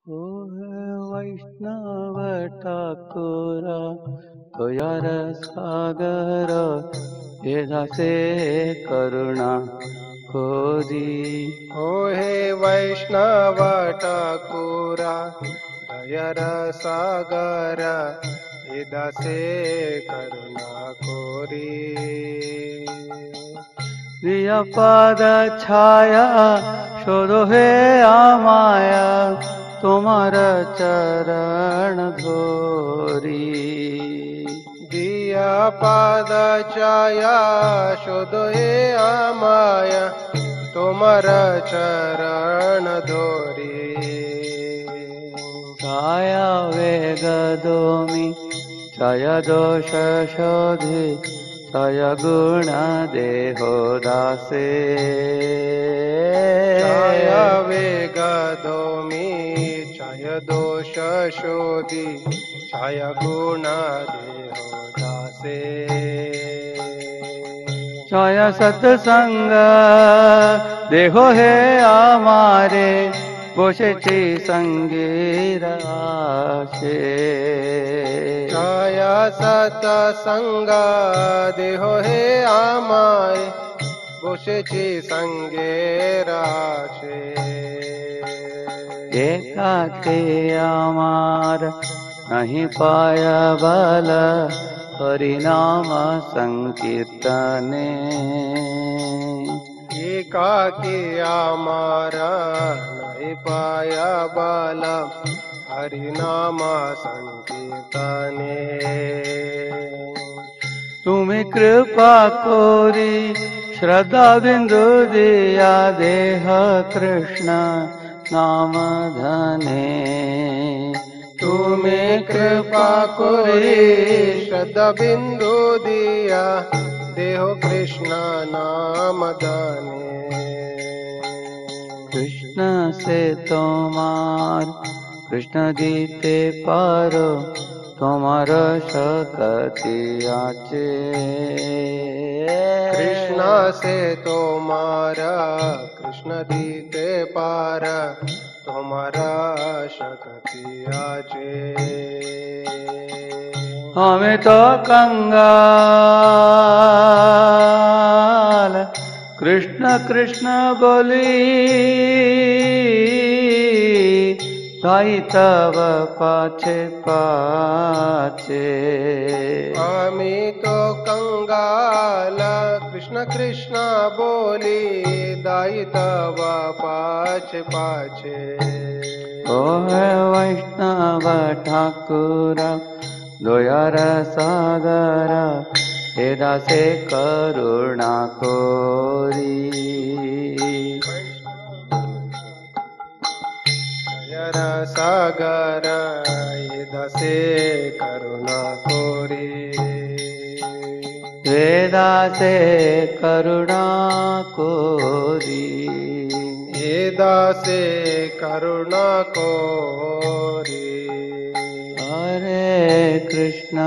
ओ वैष्णव ठाकुरा दयार सागर एदासे करुणा कोरी। ओ हे वैष्णव ठाकुरा their सागर इदसे करुणा कोरी। प्रिय पाद छाया शोधो हे आमाया तुम्हार चरण धोरी। दिया पाद छाया शोधो हे आमाया तुमर चरण धोरी। छाया वेग दोमी छाया दोष शोधे छाया गुण देहो दासे। छाया वेग दोमी छाय दोष शोधी छाय गुण देहो दासे। छाया सत्संग देहो हे आमारे बसेছি संगीर आशे। छाया सत्संग देहो हे आमारे बसेছি संगेर आशे। एकाके आमार नहीं पाया बल हरिनाम संकीर्तने। एकाकी आमारा नहीं पाया बल हरिनाम संकीर्तने। तुम्हें कृपा कोरी श्रद्धा बिंदु दिया देह कृष्ण नाम धने। तुम्हें कृपा कोरी श्रद्धा बिंदु दिया देहो कृष्ण नाम दाने। कृष्ण से तुम्हार कृष्ण दीते पारो तुम्हार शक्ति आचे। कृष्ण से तुम्हारा कृष्ण दीते पार तुम्हारा शक्ति आचे। हमें तो कंगाल कृष्ण कृष्ण बोली ताई तब पाछे पाछे। आमी तो कंगाल कृष्ण कृष्ण बोली दाई तब पाछे पाछे। ओ वैष्णव ठाकुर दयार सागर एदासे करुणा कोरी। दयार सागर एदासे करुणा कोरी। वेदासे करुणा कोरी। एदासे करुणा कोरी। हरे कृष्णा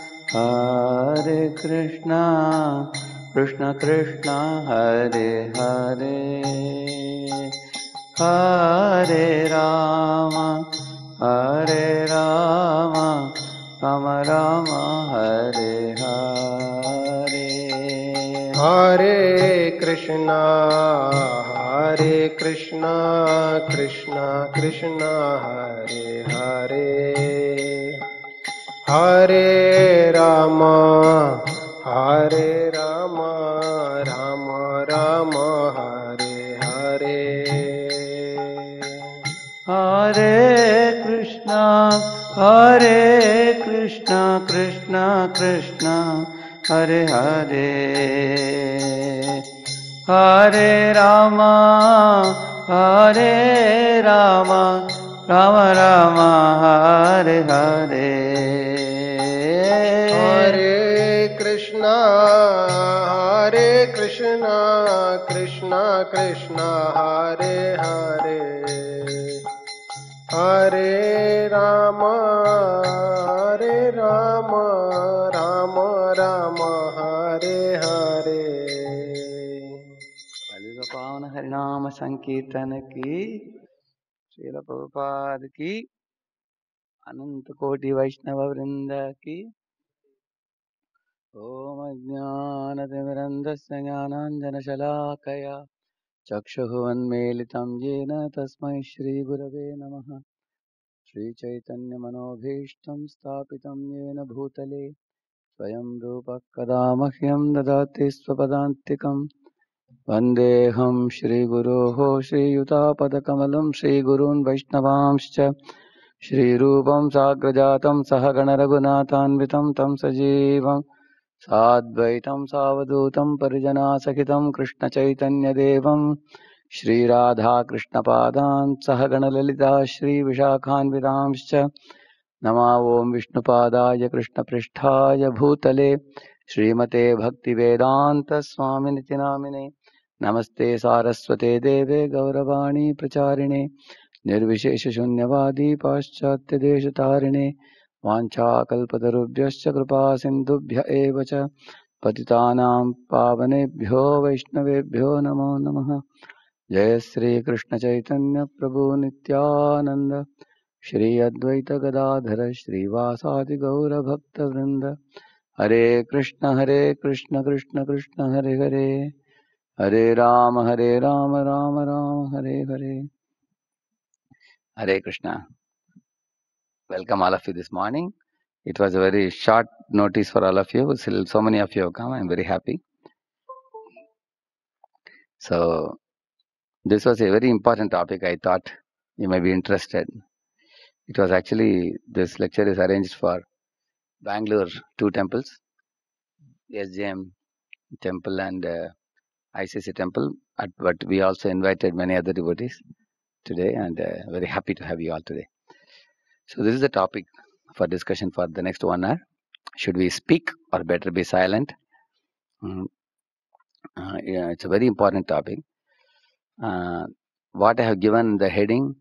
कृष्ण कृष्ण हरे हरे हरे राम राम राम हरे हरे। हरे कृष्णा कृष्णा कृष्णा हरे हरे। हरे राम राम राम हरे हरे। हरे कृष्णा कृष्णा कृष्णा हरे हरे हरे राम राम राम हरे हरे। हरे कृष्णा कृष्णा कृष्णा हरे हरे। हरे राम राम राम हरे हरे। कलियुग पावन हरिनाम संकीर्तन की श्रील प्रभुपाद की, अनंत कोटि वैष्णव वृंद की। ओम अज्ञानतिमिरन्धस्य ज्ञानाञ्जनशलाकया चक्षुरुन्मीलितं येन तस्मै श्रीगुरवे नमः। श्रीचैतन्यमनोभीष्टं स्थापितं येन भूतले स्वयं रूपः कदा मह्यं ददाति स्वपदान्तिकम्। वन्देऽहं श्रीगुरोः श्रीयुतापदकमलं श्रीगुरून् वैष्णवांश्च श्रीरूपं साग्रजातं सहगणरघुनाथान्वितं तं सजीवं साद्वैतं सावधूतं परिजनासहितं कृष्णचैतन्यदेवं श्रीराधाकृष्णपादान् सहगणललिता श्रीविशाखान्वितांश्च नमो ॐ विष्णुपादाय कृष्णपृष्ठाय भूतले श्रीमते भक्तिवेदान्तस्वामिनिति नामिने। नमस्ते सारस्वते देवे गौरवाणी प्रचारिणे निर्विशेषशून्यवादी पाश्चात्यदेशतारिणे वाञ्छाकल्पतरुभ्यश्च कृपा सिन्धुभ्य एव च पतितानां पावनेभ्यो वैष्णवेभ्यो नमो नमः। जय श्री कृष्ण चैतन्य प्रभु नित्यानंद श्री अद्वैत गदाधर श्रीवासादि गौर भक्त वृंद। हरे कृष्ण कृष्ण कृष्ण हरे हरे, हरे Ram Ram Ram Hare Hare. Hare Krishna. Welcome all of you this morning. It was a very short notice for all of you. Still so many of you have come. I'm very happy. So this was a very important topic. I thought you may be interested. It was actually, this lecture is arranged for Bangalore, two temples, SJM temple and ICC temple. But we also invited many other devotees today, and very happy to have you all today. So this is the topic for discussion for the next 1 hour. Should we speak or better be silent? Yeah, it's a very important topic. What I have given the heading,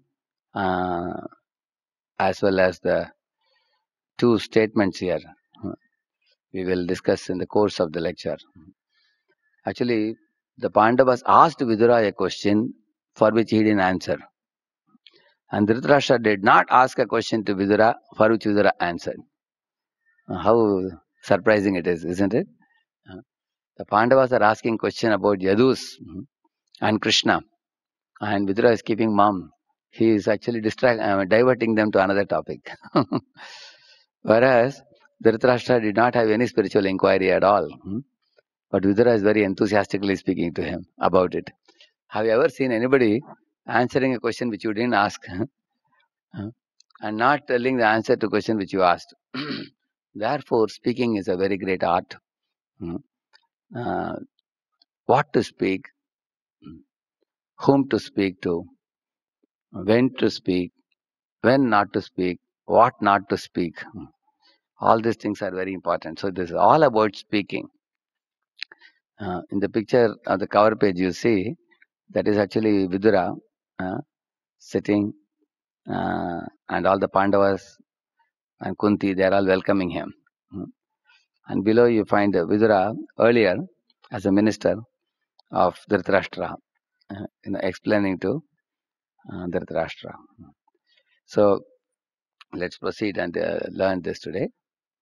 as well as the two statements here, we will discuss in the course of the lecture. Actually, the Pandavas asked Vidura a question for which he didn't answer. And Dhritarashtra did not ask a question to Vidura for which Vidura answered. How surprising it is, isn't it? The Pandavas are asking question about Yadus and Krishna, and Vidura is keeping mum. He is actually diverting them to another topic. Whereas Dhritarashtra did not have any spiritual inquiry at all. But Vidura is very enthusiastically speaking to him about it. Have you ever seen anybody answering a question which you didn't ask and not telling the answer to a question which you asked? Therefore, speaking is a very great art. What to speak, whom to speak to, when to speak, when not to speak, what not to speak. All these things are very important. So this is all about speaking. In the picture of the cover page you see, that is actually Vidura sitting, and all the Pandavas and Kunti, they are all welcoming him. And below you find Vidura earlier as a minister of Dhritarashtra, explaining to Dhritarashtra. So let's proceed and learn this today.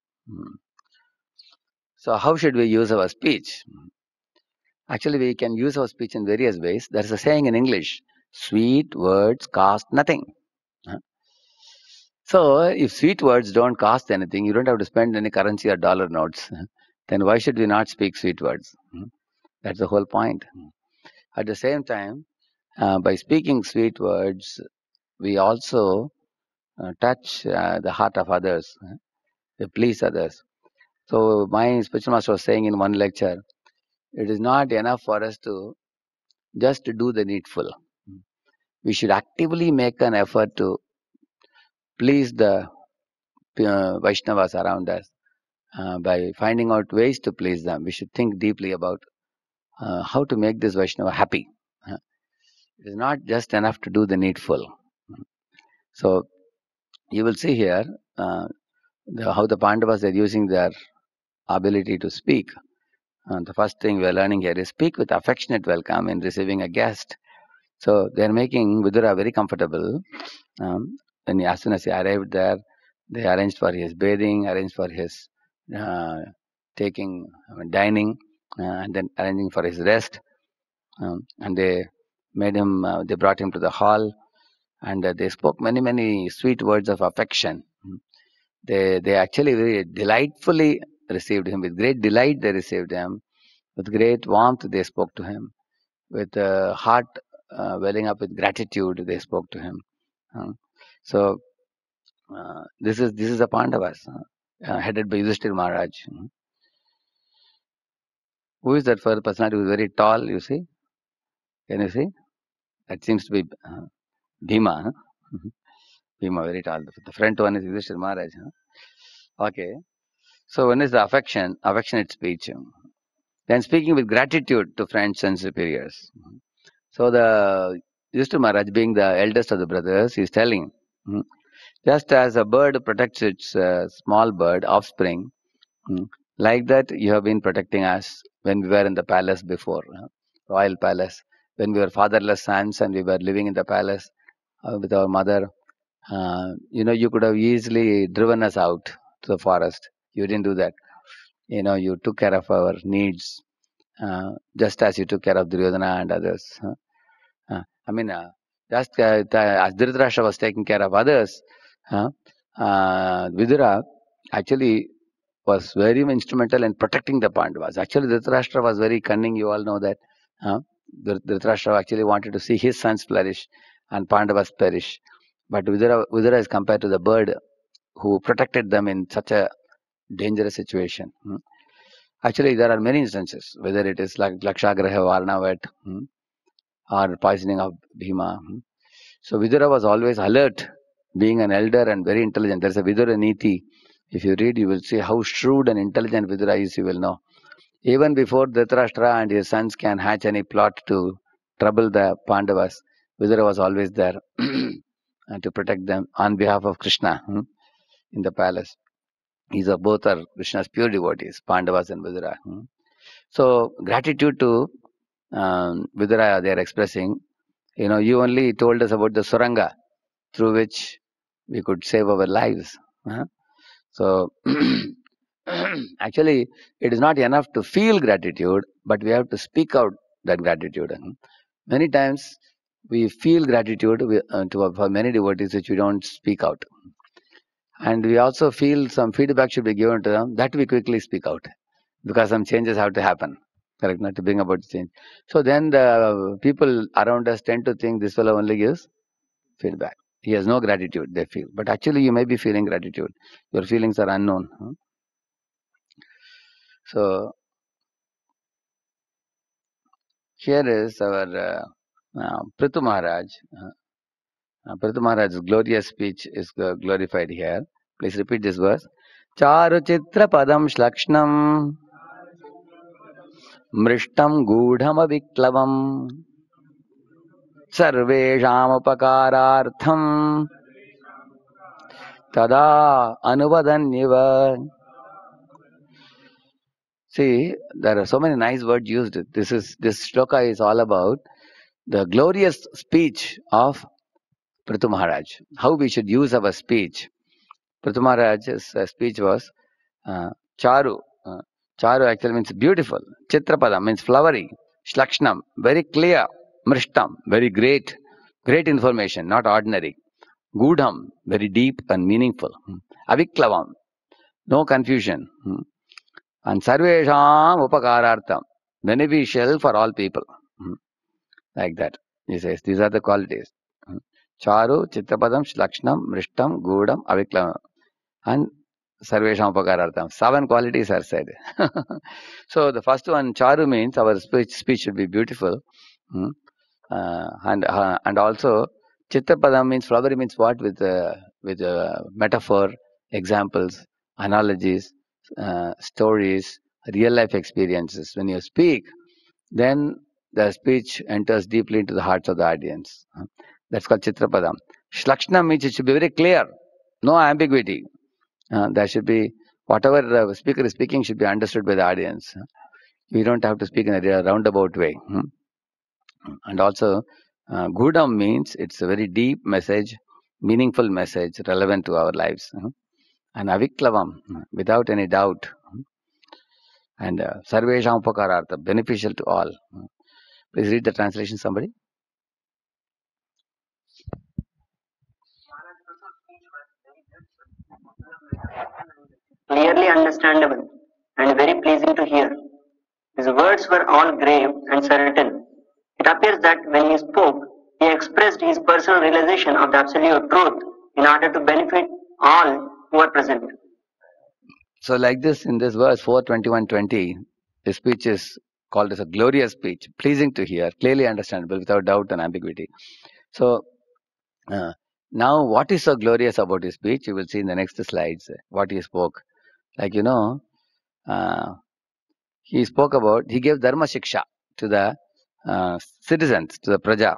So how should we use our speech? Actually, we can use our speech in various ways. There is a saying in English, sweet words cost nothing. So if sweet words don't cost anything, you don't have to spend any currency or dollar notes. Then why should we not speak sweet words? That's the whole point. At the same time, by speaking sweet words, we also touch the heart of others. We please others. So my spiritual master was saying in one lecture, it is not enough for us to just do the needful. We should actively make an effort to please the Vaishnavas around us by finding out ways to please them. We should think deeply about how to make this Vaishnava happy. It is not just enough to do the needful. So you will see here how the Pandavas are using their ability to speak. The first thing we are learning here is speak with affectionate welcome in receiving a guest. So they are making Vidura very comfortable. As soon as he arrived there, they arranged for his bathing, arranged for his uh, dining, and then arranging for his rest. And they brought him to the hall, and they spoke many, many sweet words of affection. They actually very delightfully received him. With great delight, they received him. With great warmth, they spoke to him. With heart welling up with gratitude, they spoke to him. So this is the Pandavas, headed by Yudhishthira Maharaj. Who is that first personality who is very tall? You see? Can you see? That seems to be Bhima. Bhima, very tall. The front one is Yudhishthira Maharaj. Okay. So one is the affectionate speech. Then speaking with gratitude to friends and superiors. So the Yudhishthira Maharaj, being the eldest of the brothers, is telling, just as a bird protects its small bird offspring, like that you have been protecting us when we were in the palace before, royal palace, when we were fatherless sons and we were living in the palace with our mother. You could have easily driven us out to the forest. You didn't do that. You took care of our needs, just as you took care of Duryodhana and others. I mean, just as Dhritarashtra was taking care of others, Vidura actually was very instrumental in protecting the Pandavas. Actually, Dhritarashtra was very cunning. You all know that. Dhritarashtra actually wanted to see his sons flourish and Pandavas perish. But Vidura is compared to the bird who protected them in such a dangerous situation. Actually, there are many instances, whether it is like Lakshagraha Varnavat or poisoning of Bhima. So Vidura was always alert, being an elder and very intelligent. There's a Vidura Niti. If you read, you will see how shrewd and intelligent Vidura is, you will know. Even before Dhritarashtra and his sons can hatch any plot to trouble the Pandavas, Vidura was always there and to protect them on behalf of Krishna in the palace. Both are Krishna's pure devotees, Pandavas and Vidura. So gratitude to Vidura they are expressing. You only told us about the Suranga through which we could save our lives. So actually, it is not enough to feel gratitude, but we have to speak out that gratitude. Many times we feel gratitude for many devotees which we don't speak out. And we also feel some feedback should be given to them, that we quickly speak out because some changes have to happen. Correct, not to bring about change. So then the people around us tend to think this fellow only gives feedback. He has no gratitude, they feel. But actually, you may be feeling gratitude. Your feelings are unknown. So here is our Prithu Maharaj. Prithu Maharaj's glorious speech is glorified here. Please repeat this verse. Charu chitra padam shlakshnam mrishtam gudham aviklavam sarvesham upakarartham tada anuvadanyiva. See, there are so many nice words used. This shloka is all about the glorious speech of Prithu Maharaj. How we should use our speech. Prithu Maharaj's speech was Charu. Charu actually means beautiful. Chitrapadam means flowery. Shlakshnam, very clear. Mrishtam, very great. Great information, not ordinary. Gudham, very deep and meaningful. Aviklavam, no confusion. And Sarvesham Upakarartham, beneficial for all people. Like that. He says, these are the qualities. Charu, Chitrapadam, Shlakshnam, Mrishtam, Gudam, Aviklavam. And Sarvesham Upakarartham. 7 qualities are said. So the first one, Charu, means our speech should be beautiful. And also, Chitrapadam means flowery means what? With metaphor, examples, analogies, stories, real life experiences. When you speak, then the speech enters deeply into the hearts of the audience. That's called Chitrapadam. Shlakshna means it should be very clear, no ambiguity. There should be, whatever the speaker is speaking should be understood by the audience. You don't have to speak in a roundabout way. And also, Gudam means it's a very deep message, meaningful message, relevant to our lives. And aviklavam, without any doubt. And sarvesham upakarartha, beneficial to all. Please read the translation, somebody. Clearly understandable and very pleasing to hear. His words were all grave and certain. It appears that when he spoke, he expressed his personal realization of the absolute truth in order to benefit all who are present. So, like this, in this verse 4:21:20, the speech is called as a glorious speech, pleasing to hear, clearly understandable, without doubt and ambiguity. So, uh, now what is so glorious about his speech? You will see in the next slides what he spoke. Like, he spoke about, he gave dharma shiksha to the citizens, to the praja.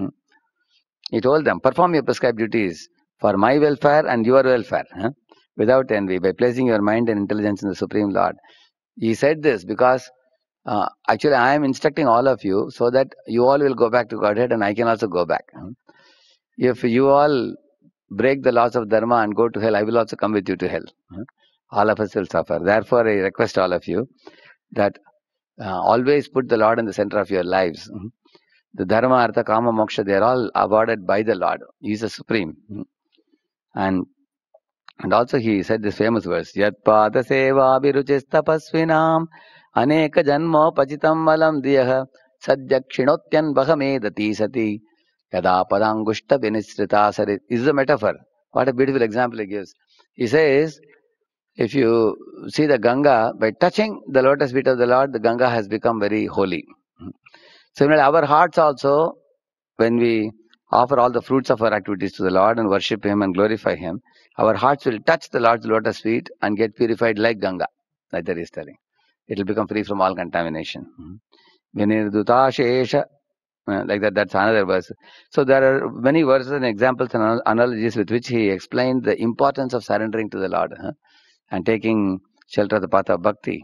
He told them, perform your prescribed duties for my welfare and your welfare, without envy, by placing your mind and intelligence in the Supreme Lord. He said this because actually I am instructing all of you so that you all will go back to Godhead and I can also go back. If you all break the laws of Dharma and go to hell, I will also come with you to hell. All of us will suffer. Therefore, I request all of you that always put the Lord in the center of your lives. The Dharma, Artha, Kama, Moksha, they are all awarded by the Lord. He is the Supreme. And also he said this famous verse, Yat Pada Seva Abhiruchis Tapasvinam Aneka Janmo Pachitam Malam Diyaha Sadyakshinotyan Bahamedati Sati Yada Padangushta Vinisrita Sarit. This is a metaphor. What a beautiful example he gives. He says, if you see the Ganga, by touching the lotus feet of the Lord, the Ganga has become very holy. Similarly, our hearts also, when we offer all the fruits of our activities to the Lord and worship Him and glorify Him, our hearts will touch the Lord's lotus feet and get purified like Ganga, like that is telling. It will become free from all contamination. Vinirduta Shesha, like that, that's another verse. So there are many verses and examples and analogies with which he explained the importance of surrendering to the Lord and taking shelter of the path of bhakti.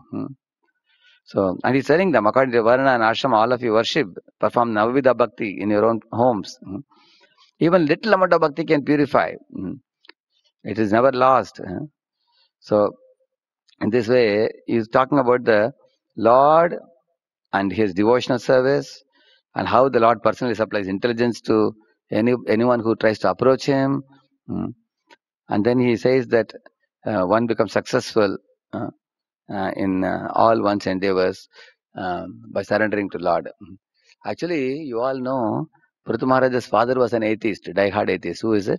So, and he's telling them, according to Varna and Ashram, all of you worship, perform Navavida Bhakti in your own homes. Even little amount of bhakti can purify. It is never lost. So, in this way, he's talking about the Lord and his devotional service and how the Lord personally supplies intelligence to anyone who tries to approach him. And then he says that one becomes successful in all one's endeavors by surrendering to Lord. Actually, you all know Prithu Maharaja's father was an atheist, die-hard atheist. Who is it?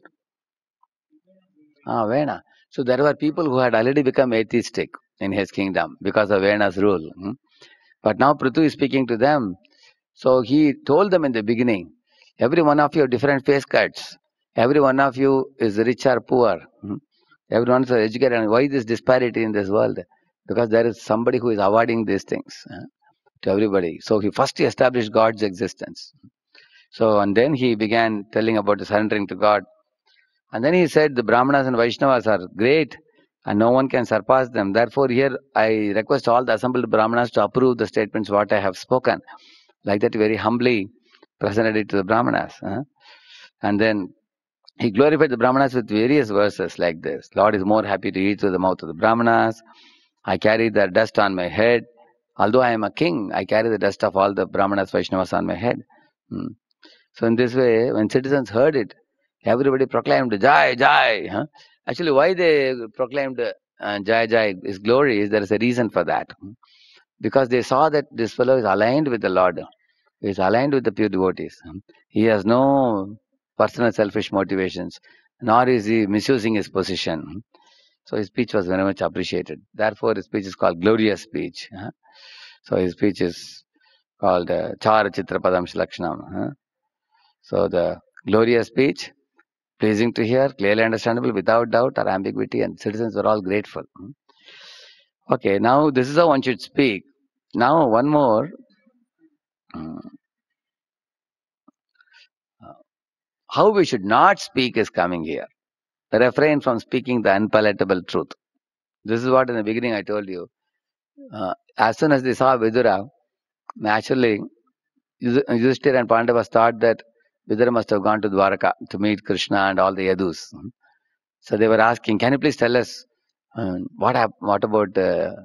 Vena. So there were people who had already become atheistic in his kingdom because of Vena's rule. But now Prithu is speaking to them. So he told them in the beginning, every one of you have different face cuts. Every one of you is rich or poor. Everyone is educated. And why this disparity in this world? Because there is somebody who is awarding these things to everybody. So he first established God's existence. So, and then he began telling about the surrendering to God. And then he said the Brahmanas and Vaishnavas are great and no one can surpass them. Therefore, here I request all the assembled Brahmanas to approve the statements what I have spoken. Like that, very humbly presented it to the Brahmanas. And then he glorified the Brahmanas with various verses like this. Lord is more happy to eat through the mouth of the Brahmanas. I carry their dust on my head. Although I am a king, I carry the dust of all the Brahmanas, Vaishnavas on my head. So in this way, when citizens heard it, everybody proclaimed Jai, Jai. Actually, why they proclaimed Jai, Jai, his glory, is there is a reason for that. Because they saw that this fellow is aligned with the Lord. He is aligned with the pure devotees. He has no personal selfish motivations, nor is he misusing his position. So his speech was very much appreciated. Therefore, his speech is called glorious speech. So his speech is called Chara Chitra Padam Lakshanam. So the glorious speech, pleasing to hear, clearly understandable, without doubt or ambiguity, and citizens were all grateful. Okay, now this is how one should speak. Now one more. How we should not speak is coming here. Refrain from speaking the unpalatable truth. This is what in the beginning I told you. As soon as they saw Vidura, naturally Yudhishthira and Pandavas thought that Vidura must have gone to Dwaraka to meet Krishna and all the Yadus. So they were asking, can you please tell us what about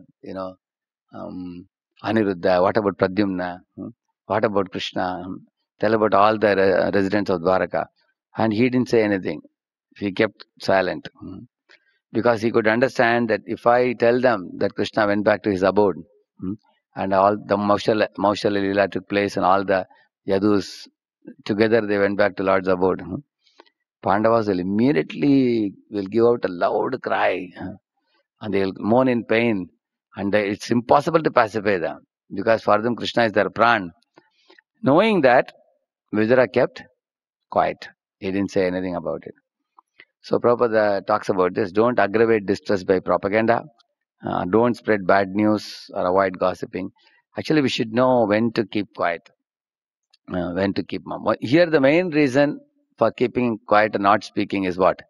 Aniruddha? What about Pradyumna? What about Krishna? Tell about all the residents of Dwaraka. And he didn't say anything. He kept silent. Because he could understand that if I tell them that Krishna went back to his abode, and all the Maushala Leela took place and all the Yadus together they went back to Lord's abode, Pandavas will immediately give out a loud cry, and they will moan in pain, and it's impossible to pacify them because for them Krishna is their pran. Knowing that, Vidura kept quiet. He didn't say anything about it. So Prabhupada talks about this. Don't aggravate distress by propaganda. Don't spread bad news or avoid gossiping. Actually, we should know when to keep quiet, when to keep mum. Here, the main reason for keeping quiet and not speaking is what?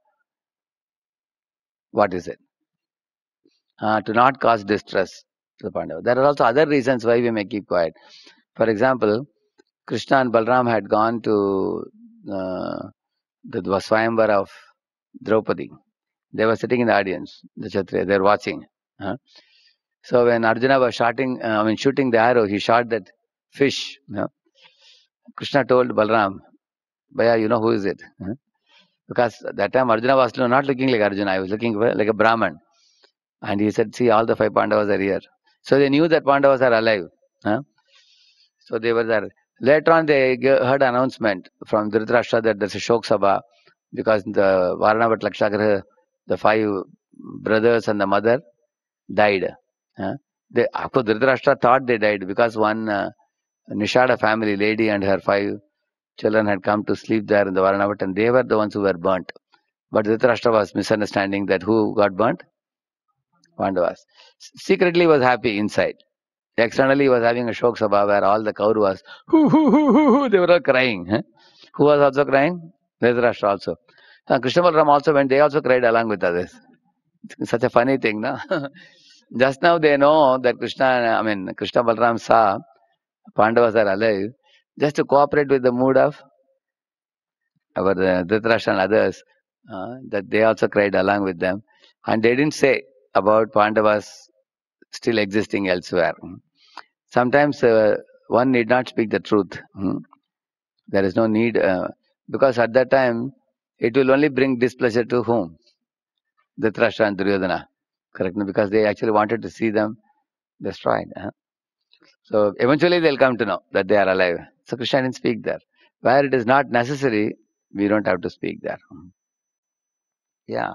What is it? To not cause distress to the Pandavas. There are also other reasons why we may keep quiet. For example, Krishna and Balram had gone to the Swayamvar of Draupadi. They were sitting in the audience, the Kshatriya, they were watching. So when Arjuna was shooting the arrow, he shot that fish. Krishna told Balram, Bhaiya, you know who is it? Because that time Arjuna was not looking like Arjuna, he was looking like a Brahman. And he said, see, all the 5 Pandavas are here. So they knew that Pandavas are alive. So they were there. Later on, they heard an announcement from Dhritarashtra that there's a Shok Sabha because the Varanavat Lakshagraha, the 5 brothers and the mother died. Of course, Dhritarashtra thought they died because one Nishada family lady and her 5 children had come to sleep there in the Varanavat and they were the ones who were burnt. But Dhritarashtra was misunderstanding that who got burnt? Pandavas. Secretly was happy inside. Externally, he was having a Shok Sabha where all the Kauravas, they were all crying. Who was also crying? Dhritarashtra also. Krishna Balram also went, they also cried along with others. Such a funny thing, no? Just now they know that Krishna Balram saw Pandavas are alive. Just to cooperate with the mood of our Dhritarashtra and others, that they also cried along with them. And they didn't say about Pandavas still existing elsewhere. Sometimes one need not speak the truth. There is no need, because at that time, it will only bring displeasure to whom? Dhritarashtra and Duryodhana. Correct? Because they actually wanted to see them destroyed. So eventually they'll come to know that they are alive. So Krishna didn't speak there. Where it is not necessary, we don't have to speak there. Yeah.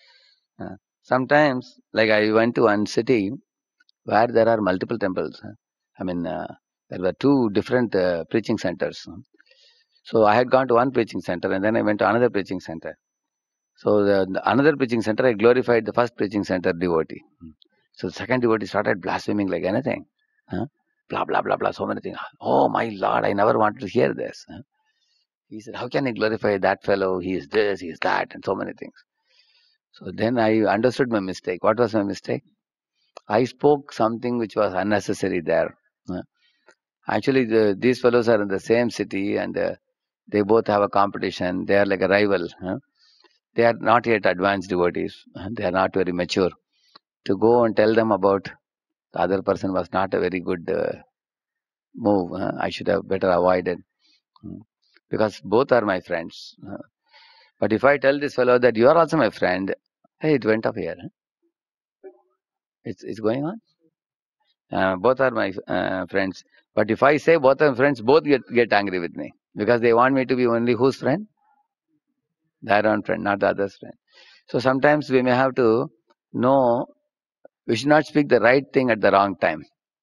Sometimes, like I went to one city where there are multiple temples. There were 2 different preaching centers. So I had gone to one preaching center and then I went to another preaching center. So the another preaching center, I glorified the first preaching center devotee. So the second devotee started blaspheming like anything. Blah, blah, blah, blah, so many things. Oh my Lord, I never wanted to hear this. He said, how can I glorify that fellow? He is this, he is that, and so many things. So then I understood my mistake. What was my mistake? I spoke something which was unnecessary there. Actually, these fellows are in the same city and they both have a competition. They are like a rival. They are not yet advanced devotees. They are not very mature. To go and tell them about the other person was not a very good move. I should have better avoided. Because both are my friends. But if I tell this fellow that you are also my friend, hey, it went up here. It's going on. Both are my friends. But if I say both are friends, both get angry with me. Because they want me to be only whose friend? Their own friend, not the other's friend. So sometimes we may have to know we should not speak the right thing at the wrong time.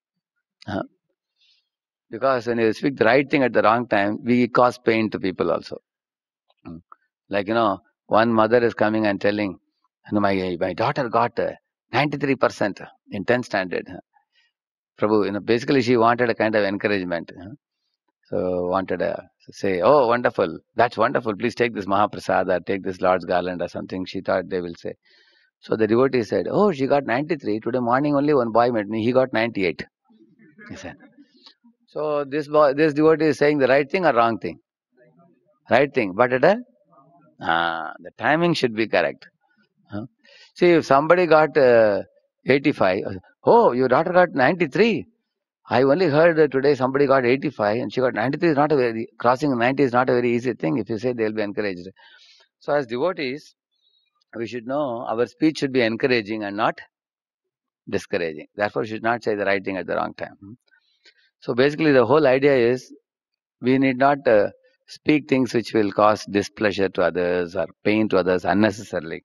Because when you speak the right thing at the wrong time, we cause pain to people also. Like, one mother is coming and telling, my daughter got 93% in 10th standard. Prabhu, basically she wanted a kind of encouragement. So wanted to say, oh, wonderful, that's wonderful, please take this Mahaprasad or take this Lord's garland or something. She thought they will say. So the devotee said, oh, she got 93. Today morning only one boy met me, he got 98. He said. So this devotee is saying the right thing or wrong thing? right thing, but at a the timing should be correct. See, if somebody got 85, oh, your daughter got 93. I only heard that today somebody got 85 and she got 93. Is not a very, crossing 90 is not a very easy thing. If you say, they'll be encouraged. So as devotees, we should know our speech should be encouraging and not discouraging. Therefore, we should not say the right thing at the wrong time. So basically, the whole idea is we need not speak things which will cause displeasure to others or pain to others unnecessarily.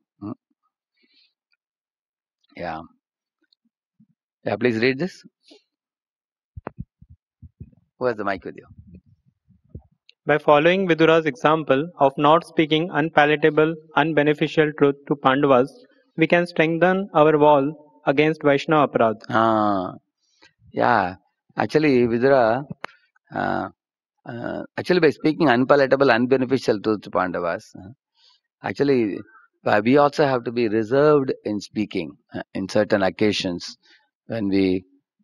Yeah. Yeah, please read this. Who has the mic with you? By following Vidura's example of not speaking unpalatable, unbeneficial truth to Pandavas, we can strengthen our wall against Vaishnava aparadha. Yeah. Actually, Vidura, actually by speaking unpalatable, unbeneficial truth to Pandavas, actually we also have to be reserved in speaking in certain occasions when we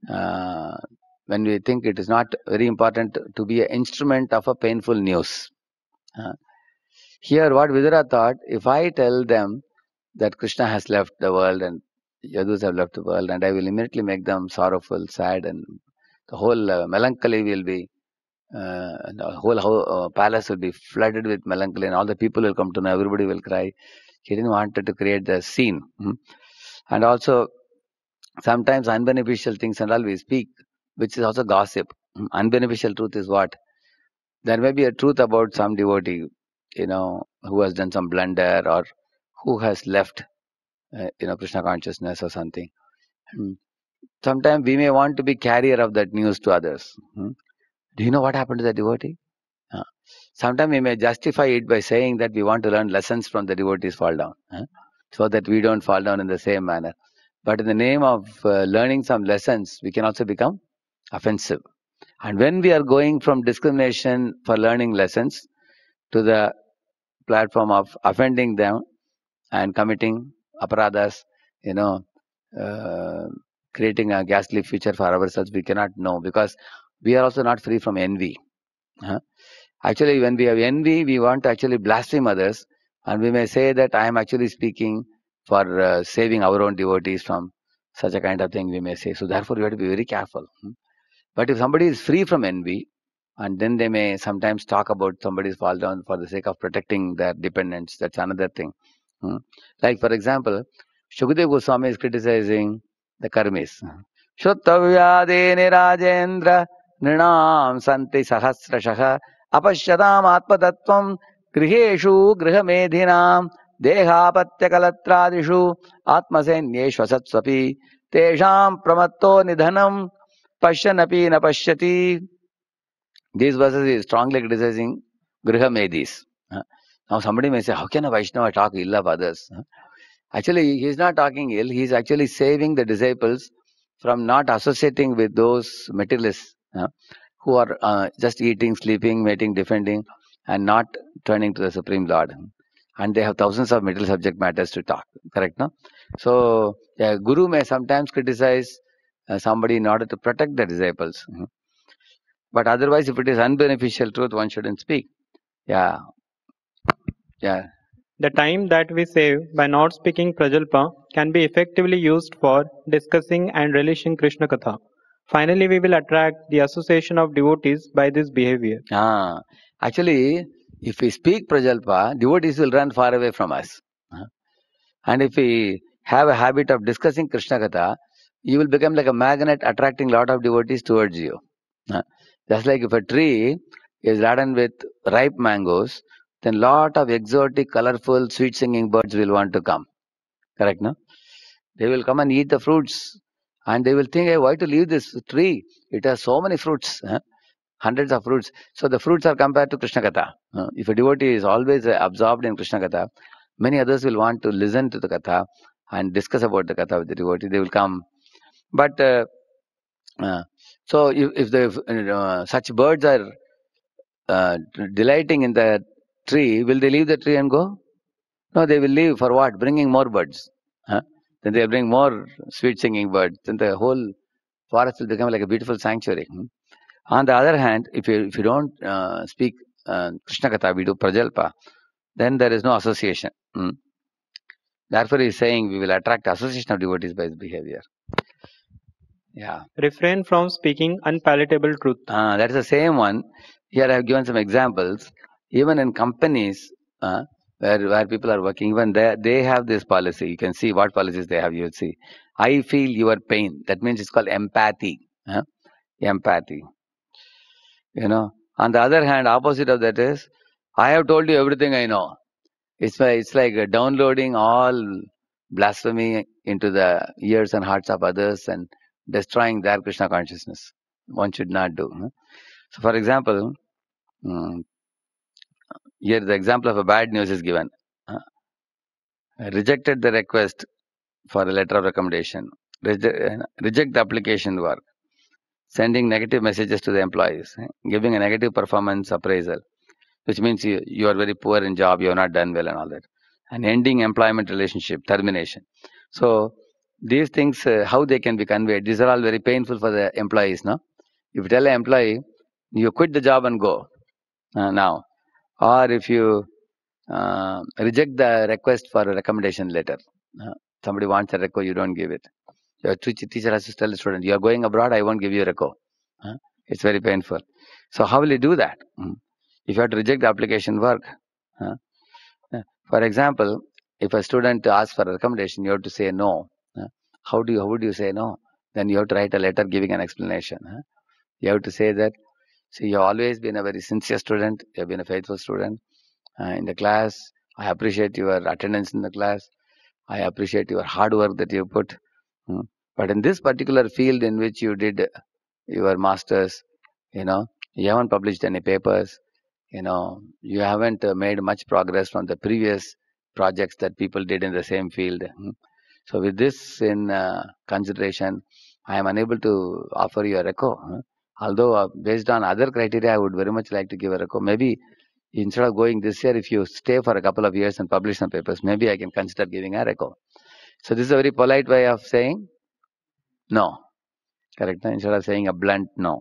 think it is not very important to be an instrument of a painful news. Here what Vidura thought, if I tell them that Krishna has left the world and Yadus have left the world, and I will immediately make them sorrowful, sad, and the whole melancholy will be, and the whole palace will be flooded with melancholy, and all the people will come to know, everybody will cry. He didn't want to create the scene. And also, sometimes unbeneficial things and all we speak, which is also gossip. Unbeneficial truth is what? There may be a truth about some devotee, who has done some blunder or who has left, Krishna consciousness or something. Sometimes we may want to be carrier of that news to others. Do you know what happened to the devotee? Sometimes we may justify it by saying that we want to learn lessons from the devotees fall down, so that we don't fall down in the same manner. But in the name of learning some lessons, we can also become offensive. And when we are going from discrimination for learning lessons to the platform of offending them and committing aparadhas, creating a ghastly future for ourselves, we cannot know, because we are also not free from envy. Actually, when we have envy, we want to actually blaspheme others, and we may say that I am actually speaking for saving our own devotees from such a kind of thing, we may say. So therefore, we have to be very careful. But if somebody is free from envy, and then they may sometimes talk about somebody's fall down for the sake of protecting their dependents, that's another thing. Like, for example, Shukadeva Goswami is criticizing the Karmis. Shruttavyadeni Rajendra Nrinam Santi Sahasrashaha Apashyatam Atmatattvam Griheshu Grihamedhinam Dehapatyakalatradishu Atmasenyeshu Satsvapi Tesham Pramatto Nidhanam Pashyanapi na Pashyati. These verses is strongly criticizing Grihamedis. Now somebody may say, how can a Vaishnava talk ill of others? Actually, he is not talking ill. He is actually saving the disciples from not associating with those materialists who are just eating, sleeping, mating, defending, and not turning to the Supreme Lord. And they have thousands of material subject matters to talk. Correct, no? So, a guru may sometimes criticize somebody in order to protect the disciples. But otherwise, if it is unbeneficial truth, one shouldn't speak. Yeah. The time that we save by not speaking Prajalpa can be effectively used for discussing and relishing Krishna Katha. Finally, we will attract the association of devotees by this behavior. Actually, if we speak Prajalpa, devotees will run far away from us. And if we have a habit of discussing Krishna Katha, you will become like a magnet attracting lot of devotees towards you. Just like if a tree is laden with ripe mangoes, then lot of exotic, colorful, sweet singing birds will want to come. Correct, no? They will come and eat the fruits, and they will think, hey, why to leave this tree? It has so many fruits, hundreds of fruits. So the fruits are compared to Krishna Katha. If a devotee is always absorbed in Krishna Katha, many others will want to listen to the Katha and discuss about the Katha with the devotee. They will come. But so if such birds are delighting in the tree, will they leave the tree and go? No, they will leave for what? Bringing more birds. Then they bring more sweet singing birds. Then the whole forest will become like a beautiful sanctuary. On the other hand, if you don't speak Krishna Katha, we do Prajalpa, then there is no association. Therefore, he is saying we will attract association of devotees by his behavior. Yeah. Refrain from speaking unpalatable truth. That is the same one. Here I have given some examples. Even in companies where people are working, even they have this policy. You can see what policies they have. You will see. I feel your pain. That means it's called empathy. Empathy. You know. On the other hand, opposite of that is, I have told you everything I know. It's like downloading all blasphemy into the ears and hearts of others and destroying their Krishna consciousness. One should not do. So, for example, here the example of a bad news is given. Rejected the request for a letter of recommendation. Reject the application work. Sending negative messages to the employees. Giving a negative performance appraisal, which means you are very poor in job, you have not done well and all that. And ending employment relationship, termination. So these things, how they can be conveyed, these are all very painful for the employees. No, if you tell an employee, you quit the job and go now, or if you reject the request for a recommendation letter, somebody wants a reco, you don't give it. Your teacher has to tell the student, you are going abroad, I won't give you a reco. It's very painful. So how will you do that? If you have to reject the application work, for example, if a student asks for a recommendation, you have to say no. How would you say no? Then you have to write a letter giving an explanation. You have to say that, see, you have always been a very sincere student, you have been a faithful student in the class. I appreciate your attendance in the class. I appreciate your hard work that you put. But in this particular field in which you did your masters, you haven't published any papers, you haven't made much progress from the previous projects that people did in the same field. So with this in consideration, I am unable to offer you a reco. Although based on other criteria, I would very much like to give a reco. Maybe instead of going this year, if you stay for a couple of years and publish some papers, maybe I can consider giving a reco. So this is a very polite way of saying no. Correct? Instead of saying a blunt no.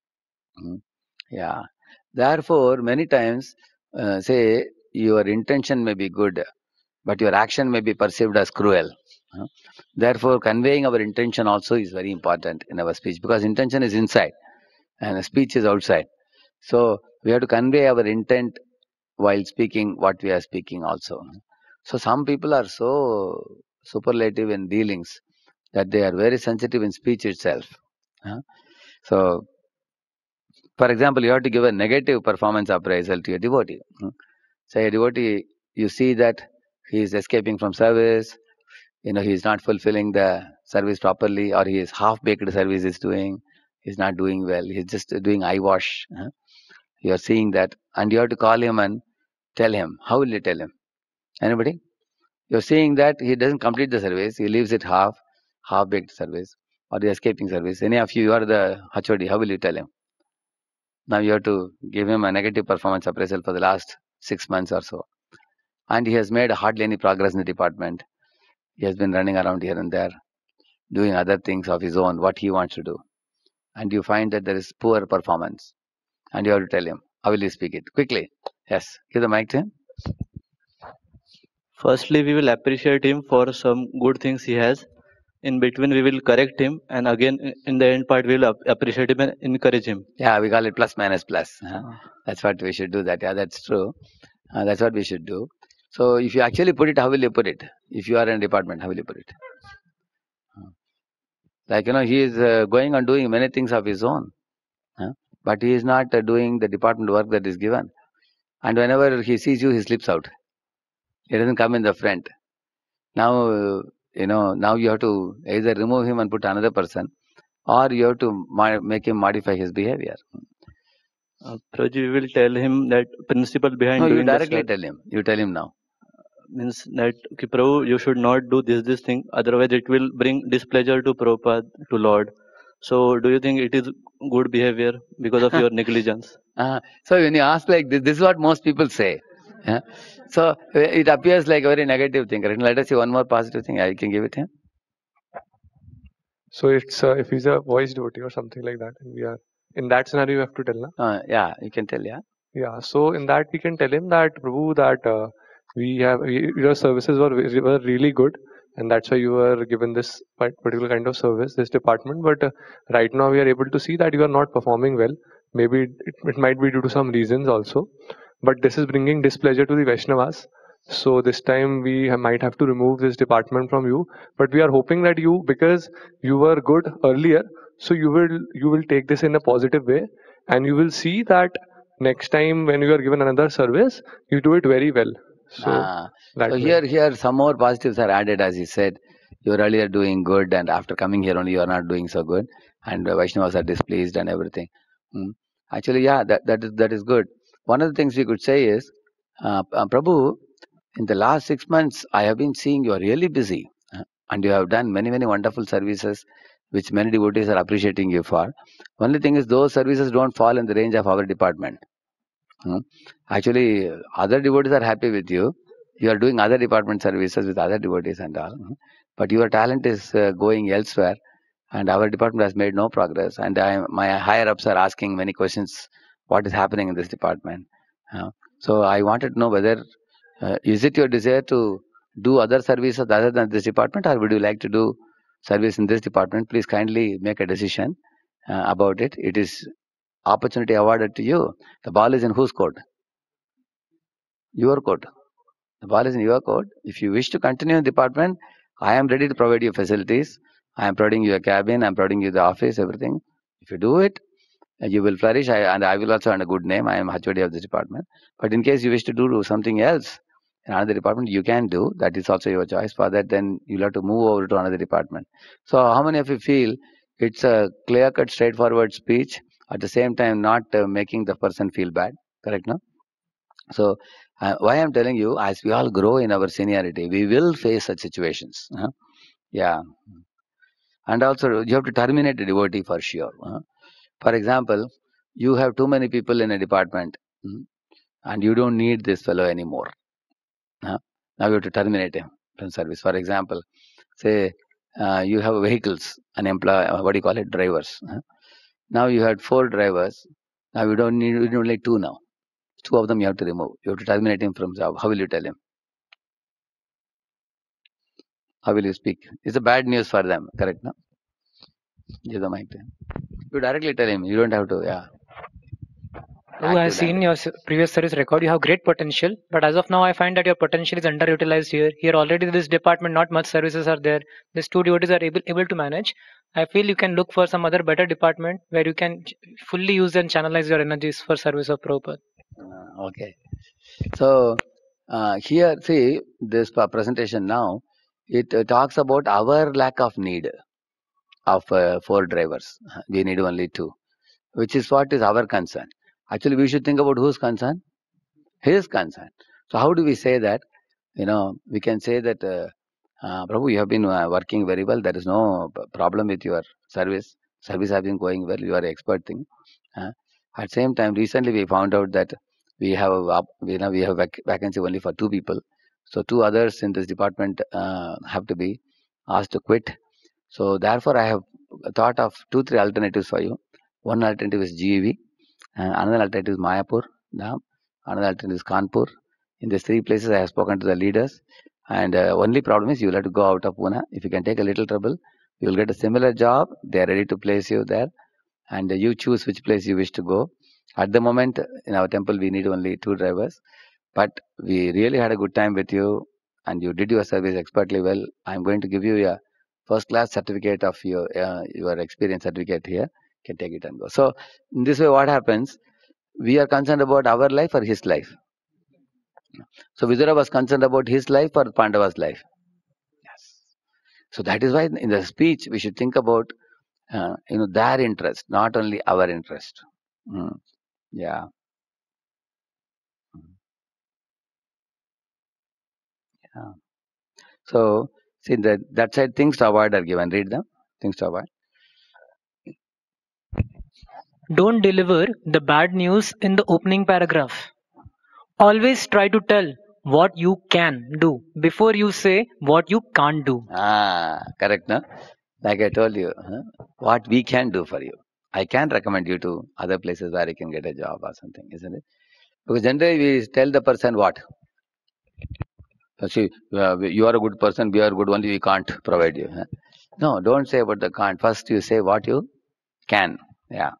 Yeah. Therefore, many times, say your intention may be good, but your action may be perceived as cruel. Therefore, conveying our intention also is very important in our speech, because intention is inside and speech is outside. So we have to convey our intent while speaking what we are speaking also. So some people are so superlative in dealings that they are very sensitive in speech itself. So, for example, you have to give a negative performance appraisal to a devotee. Say a devotee, you see that he is escaping from service, he is not fulfilling the service properly, or he is half-baked service is doing, he's not doing well, he's just doing eyewash. You are seeing that, and you have to call him and tell him. How will you tell him? Anybody? You're seeing that he doesn't complete the service, he leaves it half-baked service, or the escaping service. Any of you are the HOD, how will you tell him? Now you have to give him a negative performance appraisal for the last 6 months or so. And he has made hardly any progress in the department. He has been running around here and there, doing other things of his own, what he wants to do. And you find that there is poor performance. And you have to tell him. How will you speak it? Quickly. Yes. Give the mic to him. Firstly, we will appreciate him for some good things he has. In between, we will correct him. And again, in the end part, we will appreciate him and encourage him. Yeah, we call it plus minus plus. That's what we should do. Yeah, that's true. That's what we should do. So if you actually put it, how will you put it? If you are in a department, how will you put it? Like, he is going and doing many things of his own. But he is not doing the department work that is given. And whenever he sees you, he slips out. He doesn't come in the front. Now, now you have to either remove him and put another person, or you have to make him modify his behavior. Prabhuji, we will tell him that principle behind doing you directly tell him. You tell him now. Means that, okay, Prabhu, you should not do this thing, otherwise it will bring displeasure to Prabhupada, to Lord. So do you think it is good behavior because of your negligence? So when you ask like this is what most people say. So it appears like a very negative thing. Right? Let us see one more positive thing. I can give it to him. So it's if he's a voice devotee or something like that, and we are in that scenario, you have to tell, na? Yeah, you can tell, yeah. Yeah, so in that we can tell him that Prabhu, that your services were really good, and that's why you were given this particular kind of service, this department. But right now we are able to see that you are not performing well. Maybe it might be due to some reasons also, but this is bringing displeasure to the Vaishnavas. So this time we might have to remove this department from you. But we are hoping that you, because you were good earlier, so you will take this in a positive way, and you will see that next time when you are given another service, you do it very well. So that So way. here some more positives are added, as he said. You were earlier doing good, and after coming here only you are not doing so good, and Vaishnavas are displeased and everything. Mm. Actually, yeah, that is good. One of the things we could say is, Prabhu, in the last 6 months, I have been seeing you are really busy, and you have done many wonderful services, which many devotees are appreciating you for. Only thing is, those services don't fall in the range of our department. Actually, other devotees are happy with you. You are doing other department services with other devotees and all. But your talent is going elsewhere, and our department has made no progress. And my higher ups are asking many questions. What is happening in this department? So I wanted to know whether is it your desire to do other services other than this department, or would you like to do service in this department? Please kindly make a decision about it. It is opportunity awarded to you. The ball is in whose court? Your court. The ball is in your court. If you wish to continue in the department, I am ready to provide you facilities. I am providing you a cabin. I am providing you the office, everything. If you do it, you will flourish. And I will also earn a good name. I am HOD of this department. But in case you wish to do something else in another department, you can do. That is also your choice. For that, then you'll have to move over to another department. So how many of you feel it's a clear-cut, straightforward speech, at the same time not making the person feel bad? Correct, no? So why I'm telling you, as we all grow in our seniority, we will face such situations. Yeah. And also, you have to terminate a devotee for sure. For example, you have too many people in a department, and you don't need this fellow anymore. Now you have to terminate him from service. For example, say you have vehicles, an employee, what do you call it, drivers. Now you had 4 drivers. Now you don't need only 2 now. 2 of them you have to remove. You have to terminate him from job. How will you tell him? How will you speak? It's a bad news for them, correct? No? Give the mic to him. You directly tell him. You don't have to, yeah. Who has seen your previous service record? You have great potential, but as of now, I find that your potential is underutilized here. Here already, this department, not much services are there. These 2 devotees are able to manage. I feel you can look for some other better department where you can fully use and channelize your energies for service of Prabhupada. Okay. So here, see this presentation now. It talks about our lack of need of 4 drivers. We need only 2, which is what is our concern. Actually, we should think about whose concern? His concern. So how do we say that? We can say that, Prabhu, you have been working very well. There is no problem with your service. Service has been going well. You are an expert thing. At the same time, recently we found out that we have vacancy only for 2 people. So 2 others in this department have to be asked to quit. So therefore, I have thought of 2-3 alternatives for you. One alternative is GEV, and another alternative is Mayapur, another alternative is Kanpur. In these 3 places, I have spoken to the leaders, and only problem is you will have to go out of Pune. If you can take a little trouble, you will get a similar job. They are ready to place you there, and you choose which place you wish to go. At the moment, in our temple, we need only 2 drivers, but we really had a good time with you, and you did your service expertly well. I am going to give you a first-class certificate of your experience certificate here. You can take it and go. So in this way, what happens? We are concerned about our life or his life. So Vidura was concerned about his life or Pandava's life. Yes. So that is why in the speech we should think about their interest, not only our interest. Yeah. Yeah. So see that side, things to avoid are given. Read them. Things to avoid. Don't deliver the bad news in the opening paragraph. Always try to tell what you can do before you say what you can't do. Correct, no? Like I told you, what we can do for you. I can recommend you to other places where you can get a job or something, isn't it? Because generally we tell the person what? See, you are a good person, we are good only, we can't provide you. No, don't say about the can't. First you say what you can. Yeah.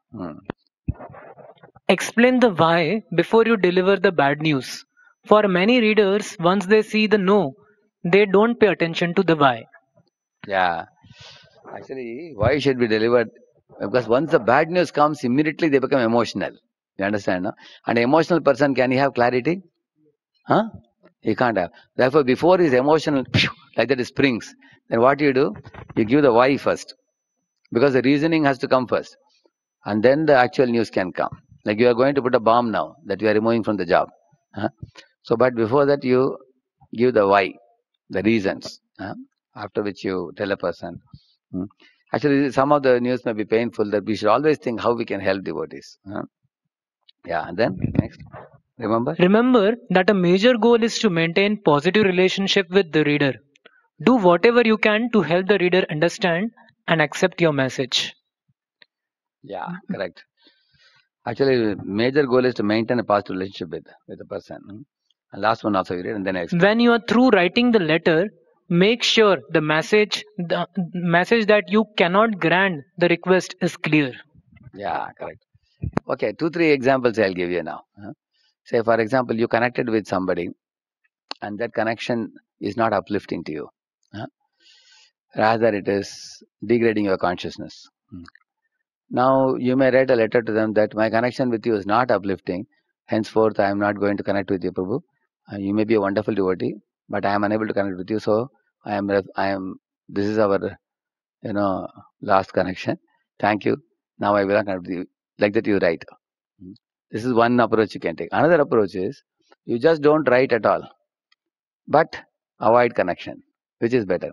Explain the why before you deliver the bad news. For many readers, once they see the no, they don't pay attention to the why. Yeah. Actually, why should be delivered? Because once the bad news comes, immediately they become emotional. You understand? No? An emotional person, can he have clarity? Huh? He can't have. Therefore, before his emotional, like that, springs, then what you do? You give the why first. Because the reasoning has to come first. And then the actual news can come. Like you are going to put a bomb now that you are removing from the job. Huh? So, but before that, you give the why, the reasons. After which you tell a person. Actually, some of the news may be painful, that we should always think how we can help devotees. Yeah, and then next. Remember that a major goal is to maintain positive relationship with the reader. Do whatever you can to help the reader understand and accept your message. Yeah, correct. Actually, major goal is to maintain a positive relationship with the person. And last one also you read, and then I explain. When you are through writing the letter, make sure the message that you cannot grant the request is clear. Yeah, correct. Okay, 2-3 examples I'll give you now. Say, for example, you connected with somebody, and that connection is not uplifting to you. Rather, it is degrading your consciousness. Now, you may write a letter to them that my connection with you is not uplifting. Henceforth, I am not going to connect with you, Prabhu. You may be a wonderful devotee, but I am unable to connect with you. So, this is our, last connection. Thank you. Now I will not connect with you. Like that, you write. This is one approach you can take. Another approach is you just don't write at all, but avoid connection. Which is better?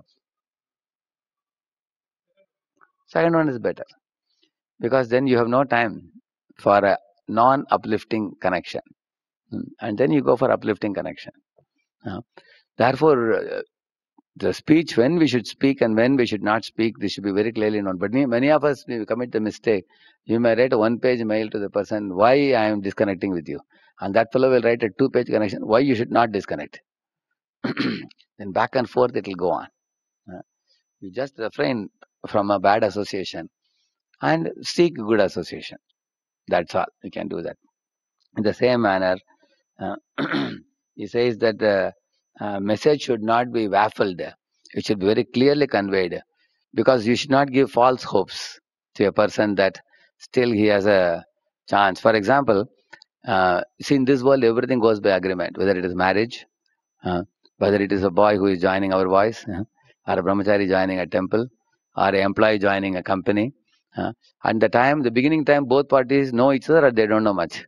Second one is better, because then you have no time for a non-uplifting connection, and then you go for uplifting connection. Therefore, the speech, when we should speak and when we should not speak, this should be very clearly known. But many of us, we commit the mistake. You may write a 1-page mail to the person, why I am disconnecting with you, and that fellow will write a 2-page connection, why you should not disconnect. Then back and forth it will go on. You just refrain from a bad association and seek good association. That's all. You can do that. In the same manner, he says that the message should not be waffled. It should be very clearly conveyed, because you should not give false hopes to a person that still he has a chance. For example, see, in this world everything goes by agreement, whether it is marriage, whether it is a boy who is joining our voice, or a brahmachari joining a temple, or an employee joining a company. And the beginning time, both parties know each other or they don't know much.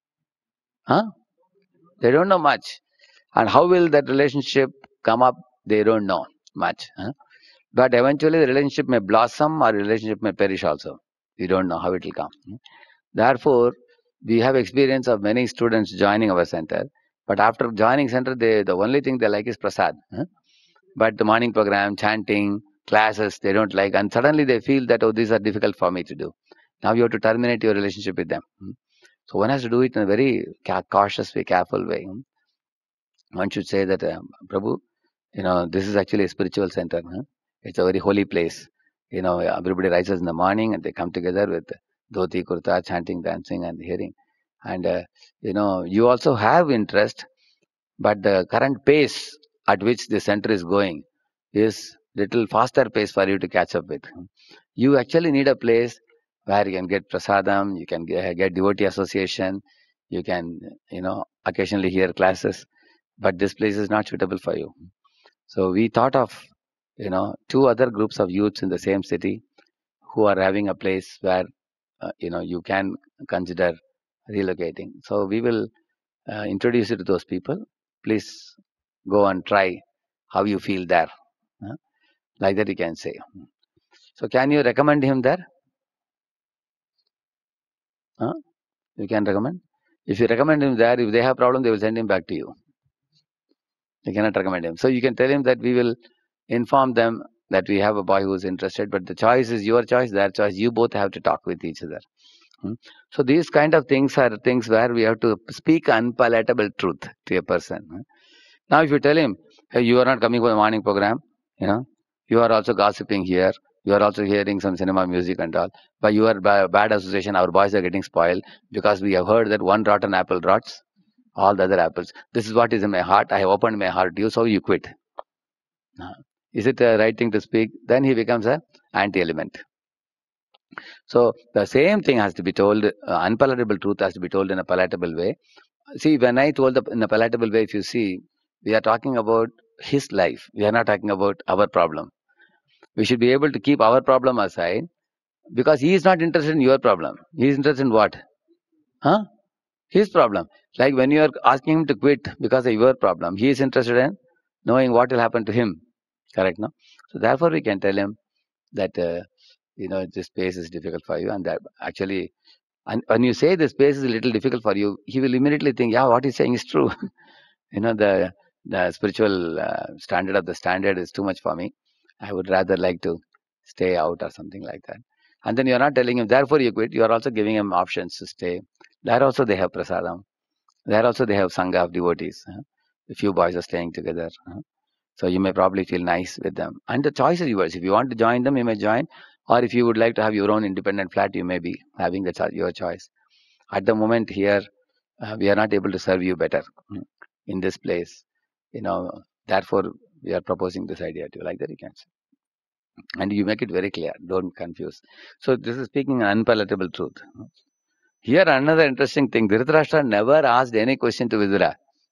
They don't know much. And how will that relationship come up? They don't know much. But eventually the relationship may blossom or relationship may perish also. We don't know how it will come. Therefore, we have experience of many students joining our center. But after joining center, the only thing they like is prasad. But the morning program, chanting, classes, they don't like. And suddenly they feel that, oh, these are difficult for me to do. Now you have to terminate your relationship with them. So one has to do it in a very cautious way, careful way. One should say that, Prabhu, this is actually a spiritual center. It's a very holy place. Everybody rises in the morning and they come together with dhoti, kurta, chanting, dancing, and hearing. And you also have interest, but the current pace at which the center is going is little faster pace for you to catch up with. You actually need a place where you can get prasadam, you can get devotee association, you can, occasionally hear classes, but this place is not suitable for you. So we thought of, 2 other groups of youths in the same city who are having a place where, you can consider relocating. So we will introduce you to those people. Please go and try how you feel there. Like that you can say. So can you recommend him there? You can recommend. If you recommend him there, if they have problem, they will send him back to you. You cannot recommend him. So you can tell him that we will inform them that we have a boy who is interested, but the choice is your choice, their choice. You both have to talk with each other. So these kind of things are things where we have to speak unpalatable truth to a person. Now if you tell him, hey, you are not coming for the morning program, you are also gossiping here, you are also hearing some cinema music and all, by your bad association our boys are getting spoiled because we have heard that one rotten apple rots all the other apples. This is what is in my heart. I have opened my heart to you, so you quit. Is it the right thing to speak? Then he becomes a anti-element. So the same thing has to be told, unpalatable truth has to be told in a palatable way. See, when I told in a palatable way, if you see, we are talking about his life. We are not talking about our problem. We should be able to keep our problem aside because he is not interested in your problem. He is interested in what? His problem. Like when you are asking him to quit because of your problem, he is interested in knowing what will happen to him. Correct, no? So therefore we can tell him that, this space is difficult for you, and that actually, and when you say the space is a little difficult for you, he will immediately think, yeah, what he's saying is true. The spiritual standard of the standard is too much for me. I would rather like to stay out or something like that. And then you're not telling him, therefore you quit. You are also giving him options to stay. There also they have prasadam. There also they have sangha of devotees. A few boys are staying together. So you may probably feel nice with them. And the choice is yours. If you want to join them, you may join. Or if you would like to have your own independent flat, you may be having your choice. At the moment here, we are not able to serve you better in this place. Therefore, we are proposing this idea to you. Like that you can say. And you make it very clear. Don't confuse. So this is speaking an unpalatable truth. Here another interesting thing. Dhritarashtra never asked any question to Vidura.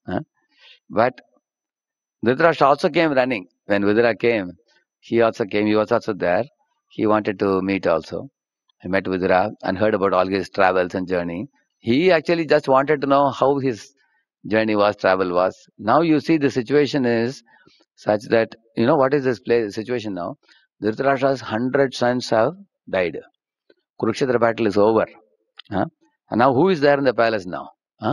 But Dhritarashtra also came running. When Vidura came, he also came. He was also there. He wanted to meet also. He met Vidura and heard about all his travels and journey. He actually just wanted to know how his journey was, travel was. Now you see the situation is such that, what is this situation now? Dhritarashtra's 100 sons have died. Kurukshetra battle is over. And now who is there in the palace now?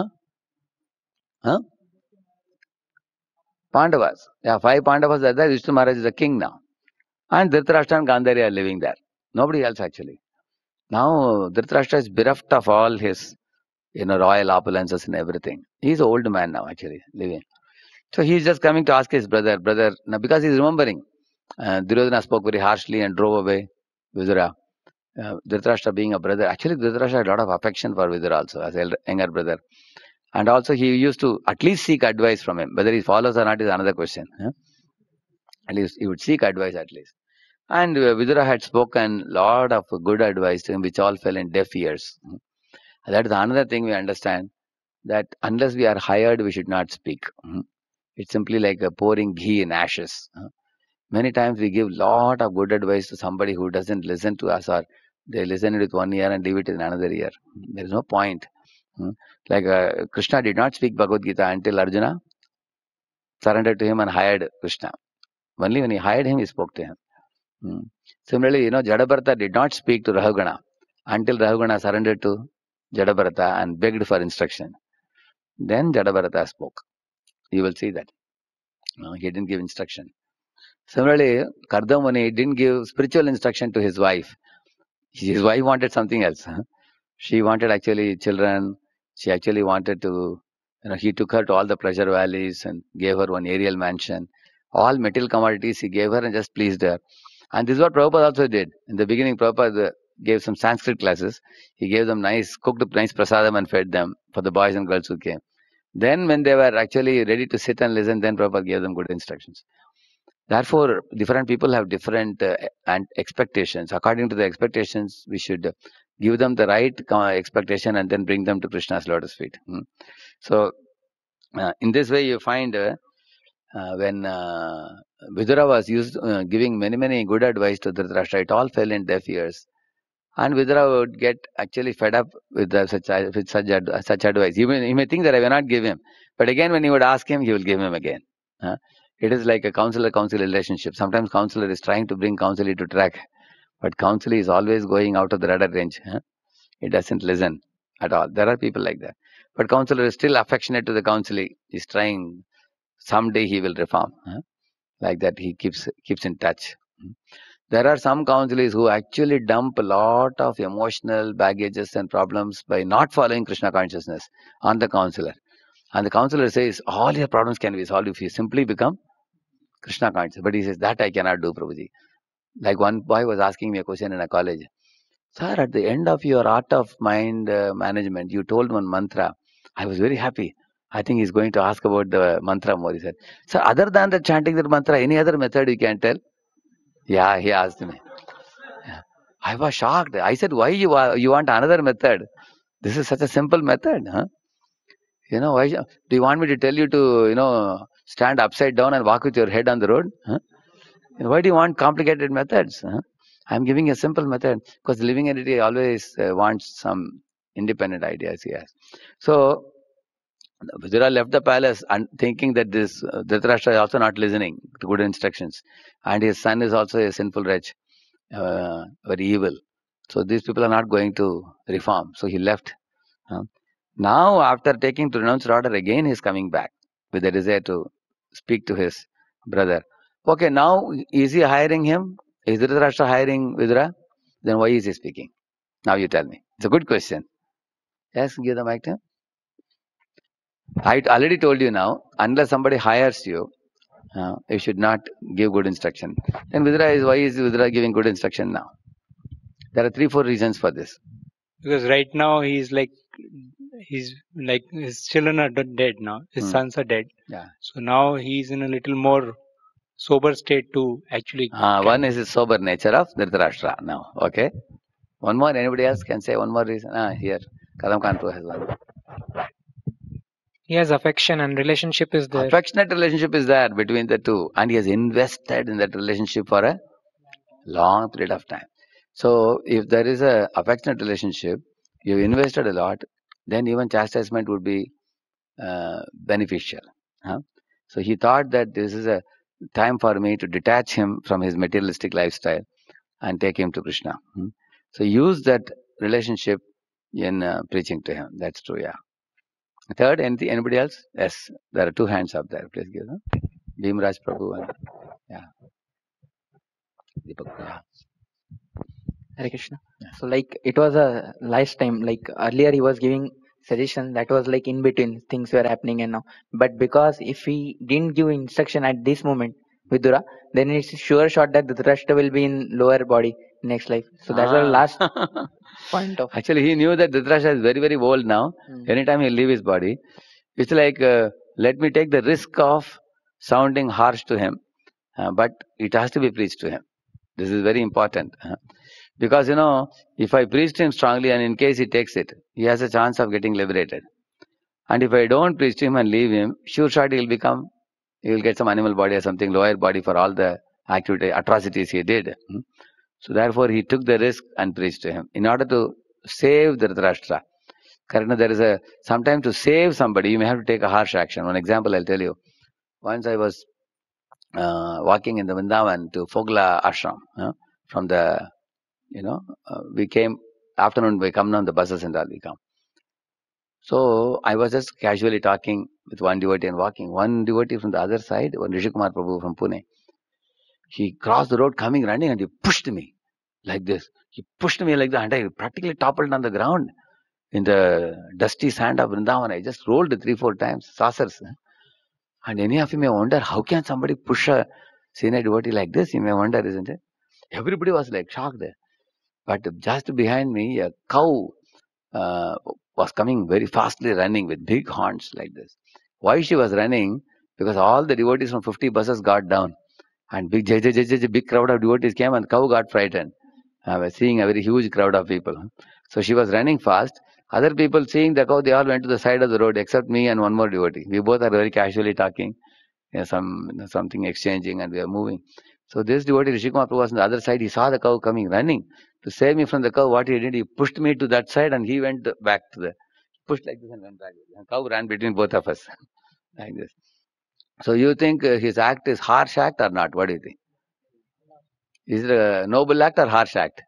Pandavas. Yeah, 5 Pandavas are there. Vishnu Maharaj is the king now. And Dhritarashtra and Gandhari are living there. Nobody else actually. Now Dhritarashtra is bereft of all his royal opulences and everything. He's an old man now actually living. So he's just coming to ask his brother, now because he's remembering. Duryodhana spoke very harshly and drove away Vidura. Dhritarashtra being a brother, actually Dhritarashtra had a lot of affection for Vidura also as a younger brother. And also he used to at least seek advice from him. Whether he follows or not is another question. At least he would seek advice at least. And Vidura had spoken a lot of good advice to him, which all fell in deaf ears. That is another thing we understand, that unless we are hired, we should not speak. It's simply like pouring ghee in ashes. Many times we give lot of good advice to somebody who doesn't listen to us, or they listen it with one ear and leave it in another ear. There is no point. Like Krishna did not speak Bhagavad Gita until Arjuna surrendered to him and hired Krishna. Only when he hired him, he spoke to him. Similarly, Jadabharata did not speak to Rahugana until Rahugana surrendered to Jadabharata and begged for instruction. Then Jadabharata spoke. You will see that. He didn't give instruction. Similarly, Kardamuni didn't give spiritual instruction to his wife. His wife wanted something else. She wanted actually children. She actually wanted to, he took her to all the pleasure valleys and gave her one aerial mansion. All material commodities he gave her and just pleased her. And this is what Prabhupada also did. In the beginning, Prabhupada gave some Sanskrit classes. He gave them cooked up nice prasadam and fed them for the boys and girls who came. Then when they were actually ready to sit and listen, then Prabhupada gave them good instructions. Therefore, different people have different expectations. According to the expectations, we should give them the right expectation and then bring them to Krishna's lotus feet. So, in this way, you find when Vidura was giving many good advice to Dhritarashtra, it all fell in deaf ears. And Vidura would get actually fed up with such advice. He may think that I will not give him. But again, when he would ask him, he will give him again. It is like a counselor-counselor relationship. Sometimes counselor is trying to bring counselee to track. But counselee is always going out of the radar range. It doesn't listen at all. There are people like that. But counselor is still affectionate to the counselee. He's trying. Someday he will reform. Like that, he keeps in touch. There are some counselors who actually dump a lot of emotional baggages and problems by not following Krishna consciousness on the counselor. And the counselor says, all your problems can be solved if you simply become Krishna conscious. But he says, that I cannot do, Prabhuji. Like one boy was asking me a question in a college. Sir, at the end of your art of mind management, you told one mantra. I was very happy. I think he's going to ask about the mantra more. He said, sir, other than the chanting that mantra, any other method you can tell? Yeah, he asked me. Yeah. I was shocked. I said, why you want another method? This is such a simple method. Huh? Why do you want me to tell you to, stand upside down and walk with your head on the road? Huh? Why do you want complicated methods? Huh? I'm giving a simple method because the living entity always wants some independent ideas. Yes. So Vidura left the palace and thinking that this Dhritarashtra is also not listening to good instructions, and his son is also a sinful wretch, very evil. So these people are not going to reform. So he left. Now, after taking to renounced order, again he is coming back with a desire to speak to his brother. Okay, now is he hiring him? Is Dhritarashtra hiring Vidura? Then why is he speaking? Now you tell me. It's a good question. Yes, give the mic to him. I already told you now, unless somebody hires you, you should not give good instruction. Then why is Vidura giving good instruction now? There are 3-4 reasons for this. Because right now he's like his children are dead now. His sons are dead. Yeah. So now he's in a little more sober state to actually. One is the sober nature of Dhritarashtra now. Okay. One more. Anybody else can say one more reason? Here, Kadam Kanpur has one. He has affection and relationship is there. Affectionate relationship is there between the two, and he has invested in that relationship for a long period of time. So if there is a affectionate relationship, you've invested a lot, then even chastisement would be beneficial. So he thought that this is a time for me to detach him from his materialistic lifestyle and take him to Krishna. So use that relationship in preaching to him. That's true, yeah. Third, anybody else? Yes, there are 2 hands up there. Please give them. Bhimraj Prabhu and yeah. Deepak. Yeah. Hare Krishna. Yeah. So it was a lifetime. Earlier he was giving suggestion that was in between things were happening and now. But because if he didn't give instruction at this moment, Vidura, then it's sure shot that Dhritarashtra will be in lower body next life. So that's the last point of. Actually, he knew that Dhritarashtra is very, very old now. Anytime he'll leave his body, it's like let me take the risk of sounding harsh to him, but it has to be preached to him. This is very important. Because if I preach to him strongly and in case he takes it, he has a chance of getting liberated. And if I don't preach to him and leave him, sure shot he will get some animal body or something, lower body for all the atrocities he did. So therefore he took the risk and preached to him in order to save Dhritarashtra. Karna, there is sometimes to save somebody, you may have to take a harsh action. One example I'll tell you. Once I was walking in the Vrindavan to Fogla Ashram. From the, we came, afternoon we come on the buses and all we come. So I was just casually talking with one devotee and walking. One devotee from the other side, one Rishi Kumar Prabhu from Pune. He crossed the road coming running and he pushed me like this. He pushed me like that and I practically toppled on the ground in the dusty sand of Vrindavan. I just rolled 3-4 times, saucers. And any of you may wonder, how can somebody push a senior devotee like this? You may wonder, isn't it? Everybody was shocked there. But just behind me, a cow was coming very fastly running with big horns like this. Why she was running? Because all the devotees from 50 buses got down. And big crowd of devotees came and the cow got frightened. Seeing a very huge crowd of people. So she was running fast. Other people seeing the cow, they all went to the side of the road except me and one more devotee. We both are very casually talking, something exchanging and we are moving. So this devotee, Rishi Kumar Prabhu, was on the other side. He saw the cow coming, running. To save me from the cow, what he did, he pushed me to that side and he went back to pushed like this and went back. The cow ran between both of us, like this. So you think his act is harsh act or not? What do you think? Is it a noble act or harsh act?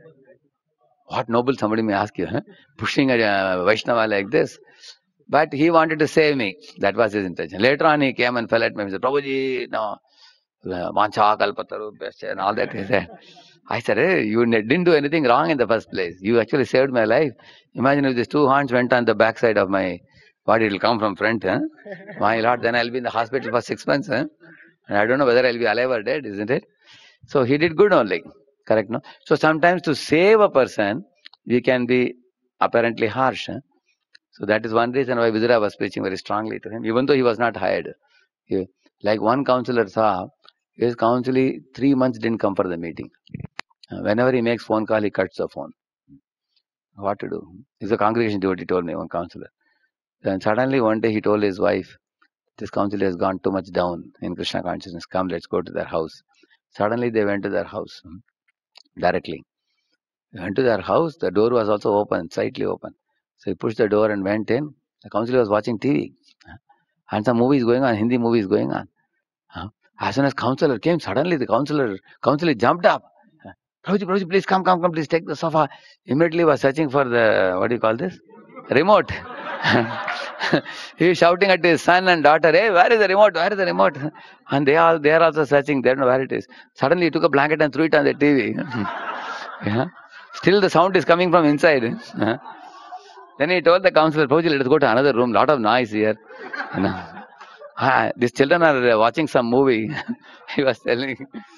What noble, somebody may ask you, pushing a Vaishnava like this. But he wanted to save me. That was his intention. Later on he came and fell at me and said, Prabhuji, no, Vancha kalpatarubhyascha and all that. He said. I said, hey, you didn't do anything wrong in the first place. You actually saved my life. Imagine if these two horns went on the backside of my body, it will come from front. Huh? My Lord, then I'll be in the hospital for 6 months. Huh? And I don't know whether I'll be alive or dead, isn't it? So he did good only. Correct, no? So sometimes to save a person, we can be apparently harsh. Huh? So that is one reason why Vidura was preaching very strongly to him, even though he was not hired. Like one counselor saw, his counselee 3 months didn't come for the meeting. Whenever he makes phone call, he cuts the phone. What to do? He's a congregation devotee, told me, one counselor. Then suddenly one day he told his wife, this counselor has gone too much down in Krishna consciousness. Come, let's go to their house. Suddenly they went to their house directly. They went to their house. The door was also open, slightly open. So he pushed the door and went in. The counselor was watching TV. And some movie is going on, Hindi movie is going on. As soon as counselor came, suddenly the counselor jumped up. Prabhuji, please come, please take the sofa. Immediately was searching for the, what do you call this? Remote. He is shouting at his son and daughter, hey, where is the remote? Where is the remote? And they are also searching, they don't know where it is. Suddenly he took a blanket and threw it on the TV. Yeah. Still the sound is coming from inside. Then he told the counselor, Prabhuji, let us go to another room, lot of noise here. These children are watching some movie. He was telling,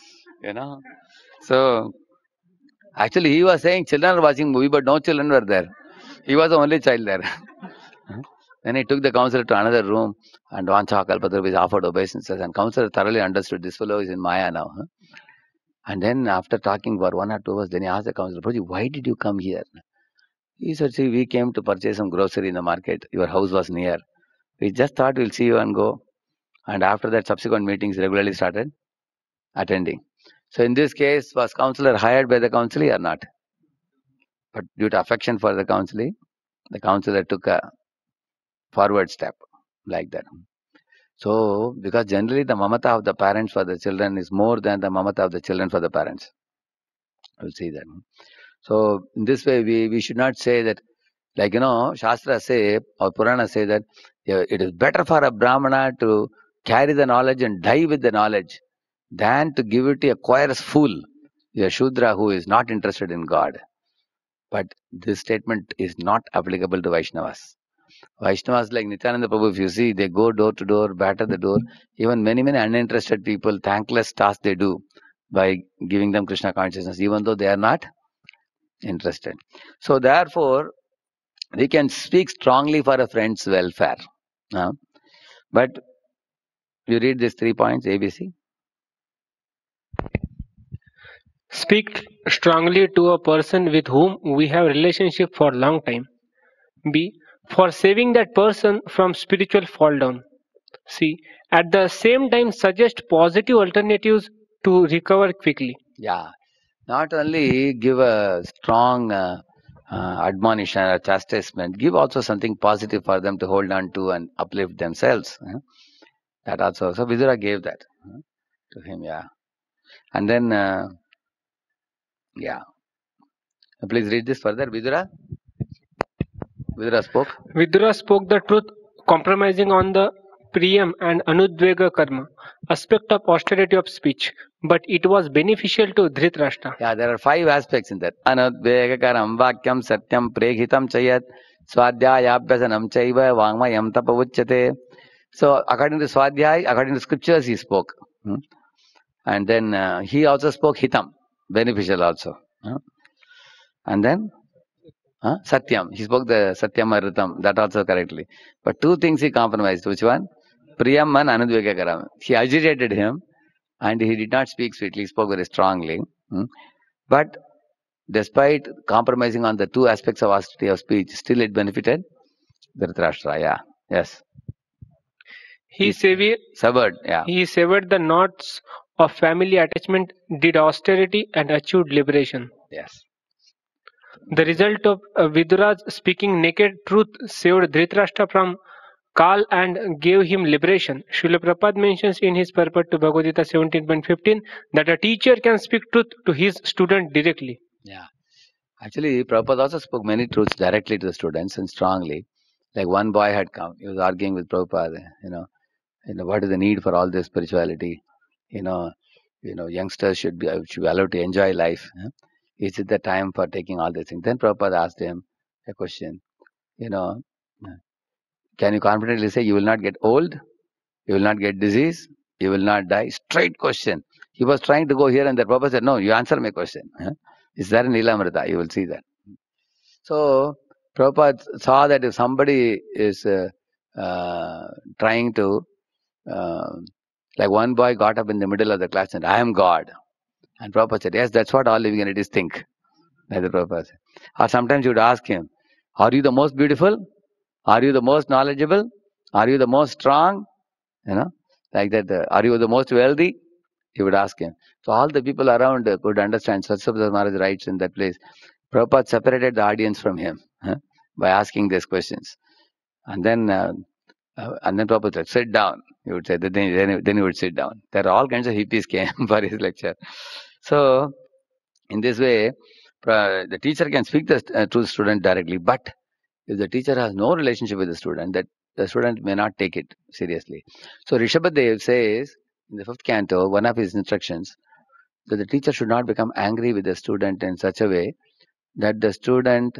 So, actually he was saying children are watching movie, but no children were there. He was the only child there. Then he took the counselor to another room and Vancha Kalpatarubhyascha offered obeisances. And counselor thoroughly understood this fellow is in Maya now. And then after talking for 1 or 2 hours, then he asked the counselor, Prabhuji, why did you come here? He said, see, we came to purchase some grocery in the market. Your house was near. We just thought we'll see you and go. And after that, subsequent meetings regularly started attending. So in this case, was counselor hired by the counselee or not? But due to affection for the counselee, the counselor took a forward step like that. So, because generally the mamata of the parents for the children is more than the mamata of the children for the parents. We'll see that. So, in this way, we should not say that, like, Shastra say, or Purana say that it is better for a Brahmana to carry the knowledge and die with the knowledge than to give it to a choir's fool, a Shudra who is not interested in God. But this statement is not applicable to Vaishnavas. Vaishnavas like Nityananda Prabhu, if you see, they go door to door, batter the door. Even many uninterested people, thankless tasks they do by giving them Krishna consciousness, even though they are not interested. So therefore, we can speak strongly for a friend's welfare. But you read these 3 points, ABC. Speak strongly to a person with whom we have relationship for long time. B. For saving that person from spiritual fall down. C. At the same time suggest positive alternatives to recover quickly. Yeah. Not only give a strong admonition or chastisement, give also something positive for them to hold on to and uplift themselves. That also. So Vidura gave that to him, yeah. And then, yeah. Please read this further. Vidura spoke. Vidura spoke the truth, compromising on the priyam and anudvega karma aspect of austerity of speech, but it was beneficial to Dhritarashtra. Yeah, there are 5 aspects in that. Anudvega karam vakyam satyam preghitam chayat swadhyayabhyasanam chaiva vangmayam tapavujyate. So according to Swadhyay, according to scriptures, he spoke. And then he also spoke hitam, beneficial also. And then Satyam, he spoke the Satyam or Ritam, that also correctly. But 2 things he compromised. Which one? Priyam and Anudvega karam. He agitated him and he did not speak sweetly, he spoke very strongly. But despite compromising on the 2 aspects of austerity of speech, still it benefited Dhritarashtra. Yeah. Yes. He severed the knots of family attachment, did austerity and achieved liberation. Yes. The result of Vidura's speaking naked truth saved Dhritarashtra from Kal and gave him liberation. Srila Prabhupada mentions in his purport to Bhagavad Gita 17.15 that a teacher can speak truth to his student directly. Yeah. Actually, Prabhupada also spoke many truths directly to the students and strongly. Like one boy had come, he was arguing with Prabhupada, what is the need for all this spirituality? you know, youngsters should be allowed to enjoy life. Is it the time for taking all these things? Then Prabhupada asked him a question. Can you confidently say you will not get old, you will not get disease, you will not die? Straight question. He was trying to go here and there. Prabhupada said, no, you answer my question. Is there in Nilamrita? You will see that. So Prabhupada saw that if somebody is trying to, like one boy got up in the middle of the class and I am God. And Prabhupada said, yes, that's what all living entities think. That's the Prabhupada said. Or sometimes you would ask him, are you the most beautiful? Are you the most knowledgeable? Are you the most strong? Like that. Are you the most wealthy? He would ask him. So all the people around could understand. Satsabhata Maharaj writes in that place. Prabhupada separated the audience from him by asking these questions. And then Prabhupada said, sit down. He would say, then he would sit down. There are all kinds of hippies came for his lecture. So in this way, the teacher can speak to the student directly, but if the teacher has no relationship with the student, that the student may not take it seriously. So Rishabhadev says in the 5th canto, one of his instructions, that the teacher should not become angry with the student in such a way that the student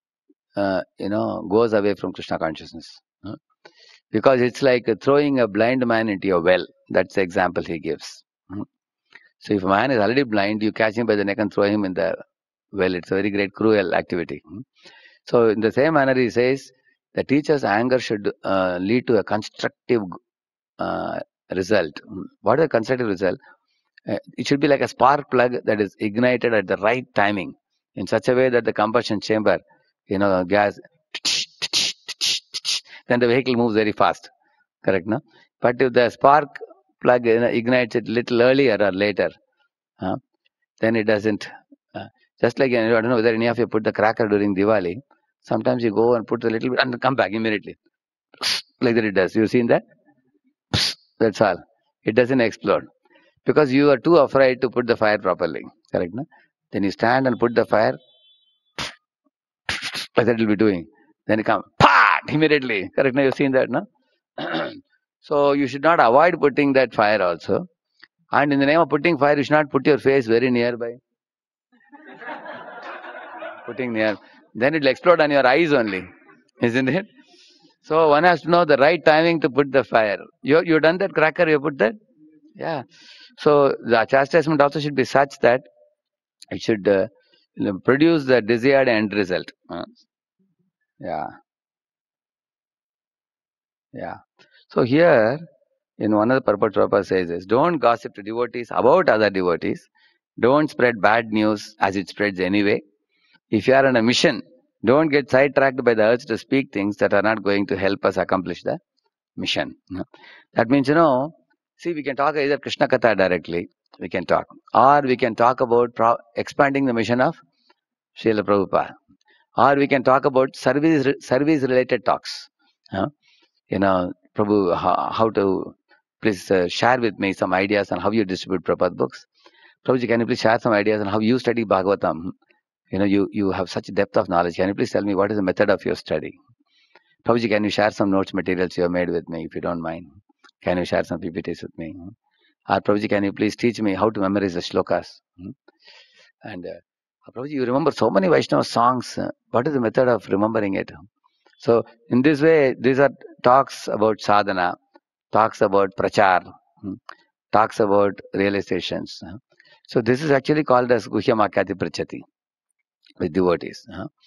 goes away from Krishna consciousness. Because it's like throwing a blind man into a well. That's the example he gives. So if a man is already blind, you catch him by the neck and throw him in the well. It's a very great cruel activity. So in the same manner, he says, the teacher's anger should lead to a constructive result. What is a constructive result? It should be like a spark plug that is ignited at the right timing, in such a way that the combustion chamber, gas, then the vehicle moves very fast. Correct, no? But if the spark plug ignites it little earlier or later, then it doesn't. Just like, I don't know whether any of you put the cracker during Diwali. Sometimes you go and put a little bit and come back immediately. Like that it does. You've seen that? That's all. It doesn't explode. Because you are too afraid to put the fire properly. Correct, no? Then you stand and put the fire. Like that it will be doing. Then it comes. Immediately. Correct, no? You've seen that, no? So you should not avoid putting that fire also. And in the name of putting fire, you should not put your face very nearby. Putting near. Then it will explode on your eyes only. Isn't it? So one has to know the right timing to put the fire. You done that cracker, you put that? Yeah. So the chastisement also should be such that it should produce the desired end result. Yeah. So here, in one of the purport, Prabhupada says is, don't gossip to devotees about other devotees. Don't spread bad news as it spreads anyway. If you are on a mission, don't get sidetracked by the urge to speak things that are not going to help us accomplish the mission. That means, see, we can talk either Krishna Katha directly, we can talk. Or we can talk about expanding the mission of Srila Prabhupada. Or we can talk about service-related talks. Prabhu, how to, please share with me some ideas on how you distribute Prabhupada books. Prabhuji, can you please share some ideas on how you study Bhagavatam? You have such depth of knowledge. Can you please tell me what is the method of your study? Prabhuji, can you share some notes materials you have made with me, if you don't mind? Can you share some PPTs with me? Or Prabhuji, can you please teach me how to memorize the shlokas? And Prabhuji, you remember so many Vaishnava songs. What is the method of remembering it? So in this way, these are talks about sadhana, talks about prachar, talks about realizations. So this is actually called as Guhya Makyati Prachati with devotees.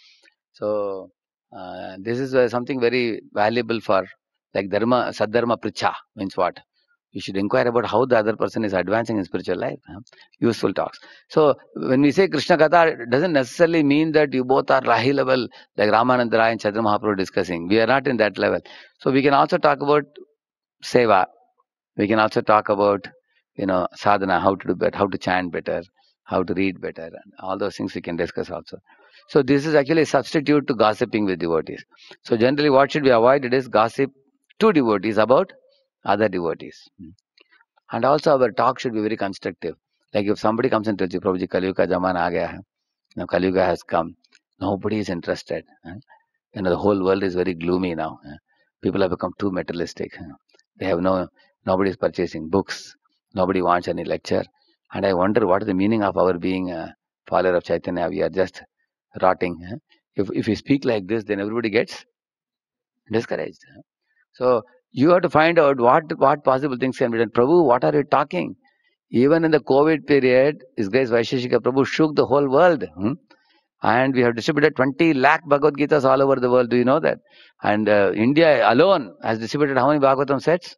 So this is something very valuable for, like dharma, sadharma pricha means what? You should inquire about how the other person is advancing in spiritual life. Useful talks. So when we say Krishna Katha, it doesn't necessarily mean that you both are high level, like Ramananda Rai and Chaitanya Mahaprabhu discussing. We are not in that level. So we can also talk about seva. We can also talk about, sadhana, how to do better, how to chant better, how to read better, and all those things we can discuss also. So this is actually a substitute to gossiping with devotees. So generally what should be avoided is gossip to devotees about other devotees. And also our talk should be very constructive. Like if somebody comes and tells you, Prabhuji, Kali Yuga Zamana aa gaya hai. Now Kali Yuga has come. Nobody is interested. The whole world is very gloomy now. People have become too materialistic. They have nobody is purchasing books. Nobody wants any lecture. And I wonder what is the meaning of our being a follower of Chaitanya. We are just rotting. If we speak like this, then everybody gets discouraged. So you have to find out what possible things can be done. Prabhu, what are you talking? Even in the COVID period, His Grace Vaisheshika Prabhu shook the whole world. And we have distributed 20 lakh Bhagavad Gitas all over the world. Do you know that? And India alone has distributed how many Bhagavatam sets?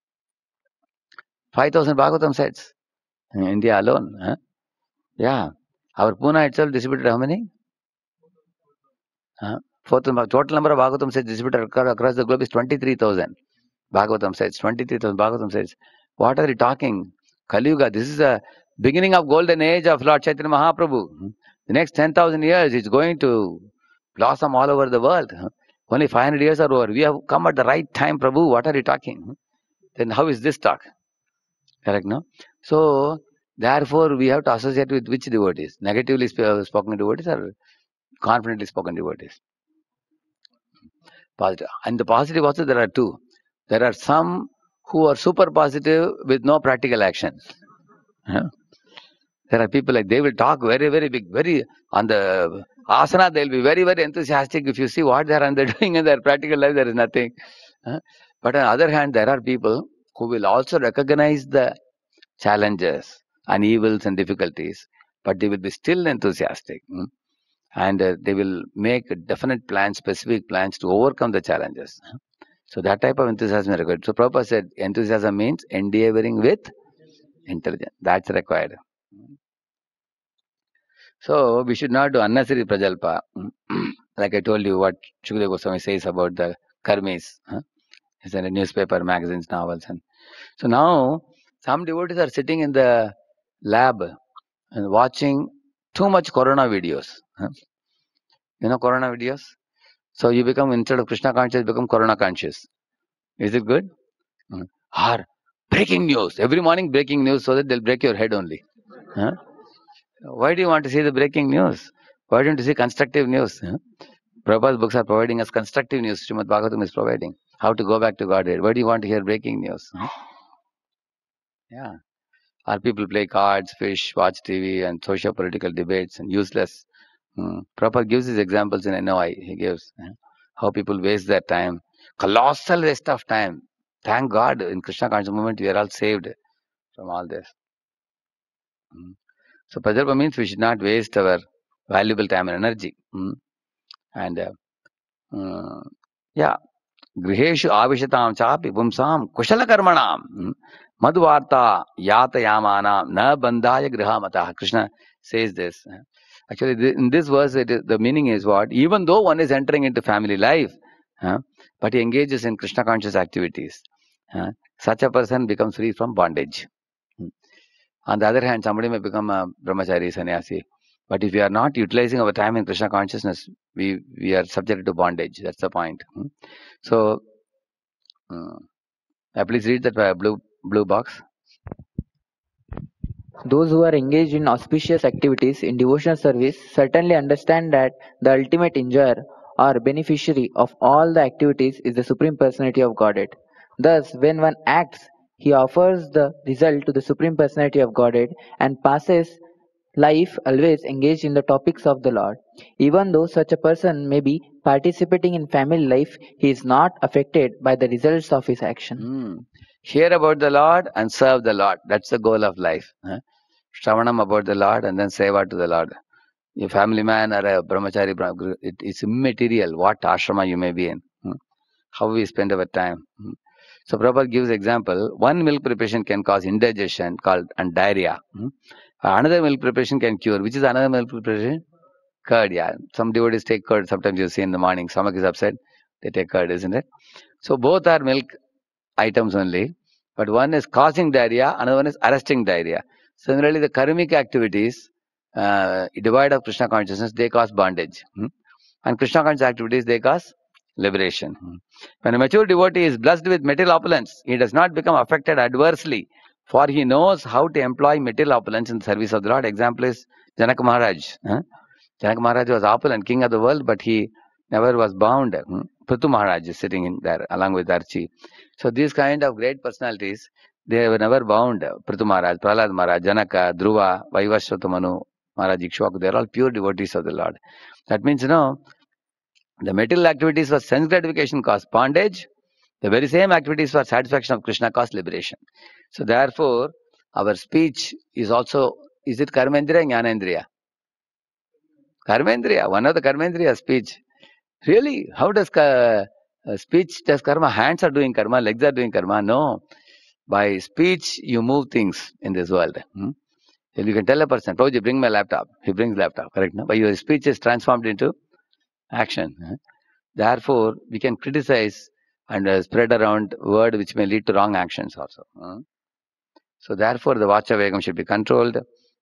5,000 Bhagavatam sets. In India alone. Yeah. Our Pune itself distributed how many? 4,000. Total number of Bhagavatam sets distributed across the globe is 23,000 Bhagavatam sets. 23,000 Bhagavatam sets. What are you talking? Kali Yuga. This is the beginning of golden age of Lord Chaitanya Mahaprabhu. The next 10,000 years it's going to blossom all over the world. Only 500 years are over. We have come at the right time, Prabhu. What are you talking? Then how is this talk? Correct, no? So, therefore, we have to associate with which devotees? Negatively spoken devotees or confidently spoken devotees? Positive. And the positive also there are two. There are some who are super positive with no practical action. There are people like they will talk very, very big, very on the asana, they'll be very, very enthusiastic. If you see what they're doing in their practical life, there is nothing. But on the other hand, there are people who will also recognize the challenges and evils and difficulties, but they will be still enthusiastic. And they will make definite plans, specific plans to overcome the challenges. So that type of enthusiasm is required. So Prabhupada said enthusiasm means endeavoring with intelligence. That's required. So we should not do unnecessary prajalpa. Like I told you what Shukadeva Goswami says about the karmis. It's in the newspaper, magazines, novels. And so now some devotees are sitting in the lab and watching too much Corona videos. You know Corona videos? So you become, instead of Krishna conscious, become Corona conscious. Is it good? Or breaking news. Every morning breaking news so that they'll break your head only. Why do you want to see the breaking news? Why don't you see constructive news? Prabhupada's books are providing us constructive news. Srimad Bhagavatam is providing how to go back to Godhead. Why do you want to hear breaking news? Yeah. Or people play cards, fish, watch TV, and socio-political debates and useless. Prabhupada gives his examples in NOI. He gives how people waste their time. Colossal waste of time. Thank God in Krishna conscious movement we are all saved from all this. So prajalpa means we should not waste our valuable time and energy. And yeah, griheshu avishatam chapi pumsam kushala karmanam madhvarta yatayamanam na bandhaya grihamata. Krishna says this. Actually, in this verse, the meaning is what? Even though one is entering into family life, but he engages in Krishna conscious activities, such a person becomes free from bondage. On the other hand, somebody may become a brahmachari, sannyasi. But if we are not utilizing our time in Krishna consciousness, we are subject to bondage. That's the point. So, please read that blue box. Those who are engaged in auspicious activities in devotional service certainly understand that the ultimate enjoyer or beneficiary of all the activities is the Supreme Personality of Godhead. Thus, when one acts, he offers the result to the Supreme Personality of Godhead and passes life always engaged in the topics of the Lord. Even though such a person may be participating in family life, he is not affected by the results of his action. Hear about the Lord and serve the Lord. That's the goal of life. Shravanam about the Lord and then seva to the Lord. A family man or a brahmachari, it's immaterial what ashrama you may be in. How we spend our time. So Prabhupada gives example. One milk preparation can cause indigestion and diarrhea. Another milk preparation can cure. Which is another milk preparation? Curd, yeah. Some devotees take curd. Sometimes you see in the morning, stomach is upset, they take curd, isn't it? So both are milk items only. But one is causing diarrhea, another one is arresting diarrhea. Similarly, the karmic activities, devoid of Krishna consciousness, they cause bondage. And Krishna conscious activities, they cause liberation. When a mature devotee is blessed with material opulence, he does not become affected adversely, for he knows how to employ material opulence in the service of the Lord. Example is Janaka Maharaj. Janaka Maharaj was opulent, king of the world, but he never was bound. Prithu Maharaj is sitting in there along with Archi. So these kind of great personalities, They were never bound. Prithu Maharaj, Prahlad Maharaj, Janaka, Dhruva, Vaivasvata Manu, Maharaj Ikshvaku, they are all pure devotees of the Lord. That means, the material activities for sense gratification cause bondage. The very same activities for satisfaction of Krishna cause liberation. So therefore, our speech is also, is it Karmendriya, Jnanendriya? Karmendriya, one of the Karmendriya speech. Really, how does speech does karma? Hands are doing karma, legs are doing karma. No. By speech, you move things in this world. If you can tell a person, Prabhuji, bring my laptop. He brings laptop, correct? No? But your speech is transformed into action. Therefore, we can criticize and spread around word which may lead to wrong actions also. So therefore, the Vacha Vegam should be controlled.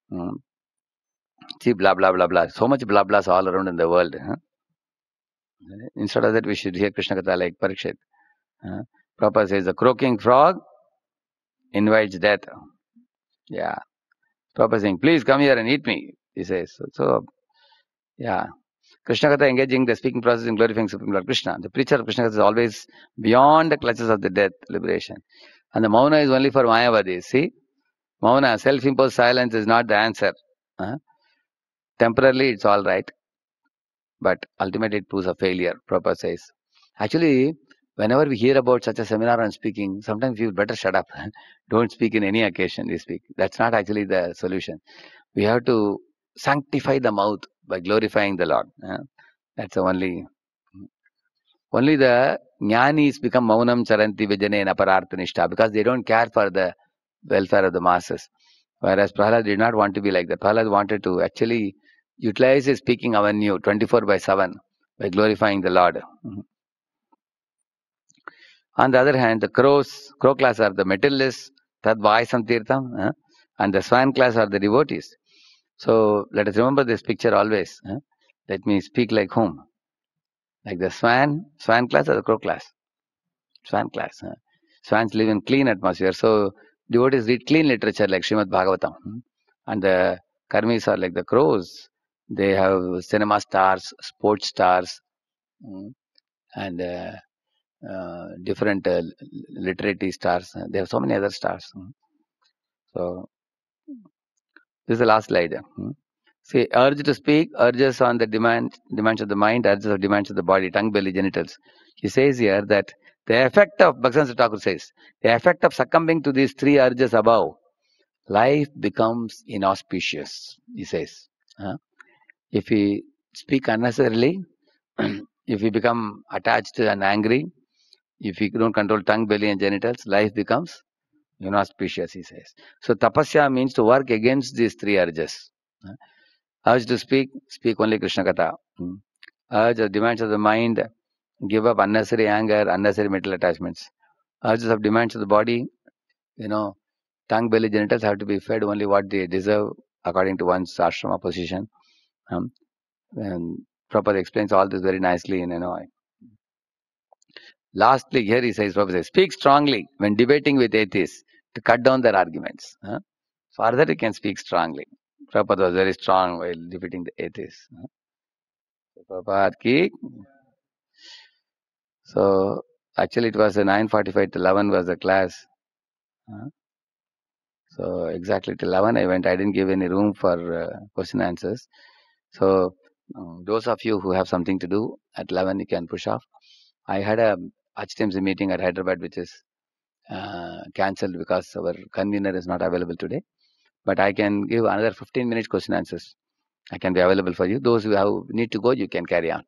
See, blah, blah, blah, blah. So much blah, blahs all around in the world. Instead of that, we should hear Krishna Katha like Parikshit. Prabhupada says, the croaking frog invites death. Yeah. Prabhupada saying, please come here and eat me. He says. So yeah. Krishna Katha engaging the speaking process in glorifying Supreme Lord Krishna. The preacher of Krishna Katha is always beyond the clutches of the death, liberation. And the Mauna is only for Mayavadis. See? Mauna, self-imposed silence is not the answer. Temporarily, it's all right. But ultimately, it proves a failure, Prabhupada says. Actually, whenever we hear about such a seminar on speaking, sometimes we better shut up. Don't speak in any occasion we speak. That's not actually the solution. We have to sanctify the mouth by glorifying the Lord. That's the only the jnanis become maunam charanti vijane naparartha nishta because they don't care for the welfare of the masses. Whereas Prahlad did not want to be like that. Prahlad wanted to actually utilize his speaking avenue 24/7 by glorifying the Lord. On the other hand, the crow class are the materialists, tad vaisam tirtham, and the swan class are the devotees. So let us remember this picture always. Let me speak like whom? Like the swan class or the crow class? Swan class. Swans live in clean atmosphere. So devotees read clean literature like Srimad Bhagavatam. And the karmis are like the crows. They have cinema stars, sports stars, and different literary stars. They have so many other stars. So this is the last slide. See, urge to speak, urges on the demands of the mind, urges of demands of the body, tongue, belly, genitals. He says here that the effect of, Bhaktivinoda Thakur says, the effect of succumbing to these three urges above, life becomes inauspicious, he says. If we speak unnecessarily, if we become attached and angry, if we don't control tongue, belly and genitals, life becomes inauspicious, he says. So tapasya means to work against these three urges. Urge to speak only Krishna Katha. Urge of demands of the mind, give up unnecessary anger, unnecessary mental attachments. Urges of demands of the body, tongue, belly, genitals have to be fed only what they deserve according to one's ashrama position. And Prabhupada explains all this very nicely in Lastly, here he says, Prabhupada says, speak strongly when debating with atheists to cut down their arguments. Further, you can speak strongly. Prabhupada was very strong while defeating the atheists. Prabhupada ki. So, actually it was 9:45 to 11 was the class. So, exactly till 11 I went. I didn't give any room for question answers. So, those of you who have something to do, at 11 you can push off. I had a HTMC meeting at Hyderabad which is cancelled because our convener is not available today. But I can give another 15 minutes question answers. I can be available for you. Those who need to go, you can carry on.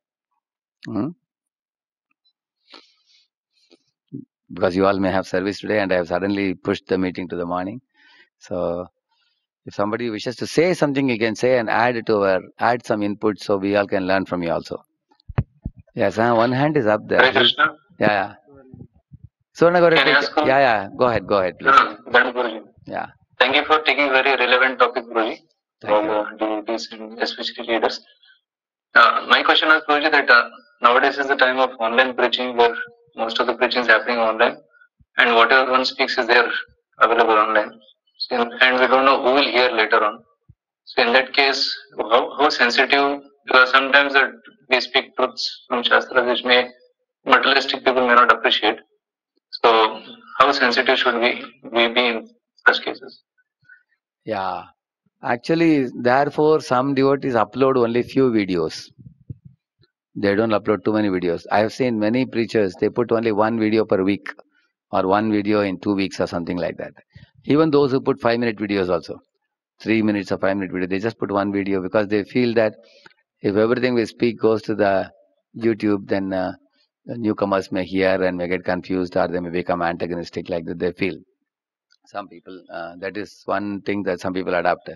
Because you all may have service today and I have suddenly pushed the meeting to the morning. So if somebody wishes to say something, you can say and add some input so we all can learn from you also. Yes, one hand is up there. Hare Krishna. Yeah. Surna, go ahead, please. Guruji. Yeah. Thank you for taking very relevant topic, Guruji. Devotees and especially leaders. My question is, Guruji, that nowadays is the time of online preaching where most of the preaching is happening online and whatever one speaks is there available online. So, and we don't know who will hear later on. So in that case, how sensitive, because sometimes we speak truths from Shastras which materialistic people may not appreciate. So how sensitive should we be in such cases? Yeah. Actually, therefore, some devotees upload only few videos. They don't upload too many videos. I have seen many preachers, they put only one video per week or one video in 2 weeks or something like that. Even those who put 5-minute videos also, 3 minutes or 5-minute video, they just put one video because they feel that if everything we speak goes to the YouTube, then the newcomers may hear and may get confused or they may become antagonistic like that they feel. Some people, that is one thing that some people adopt.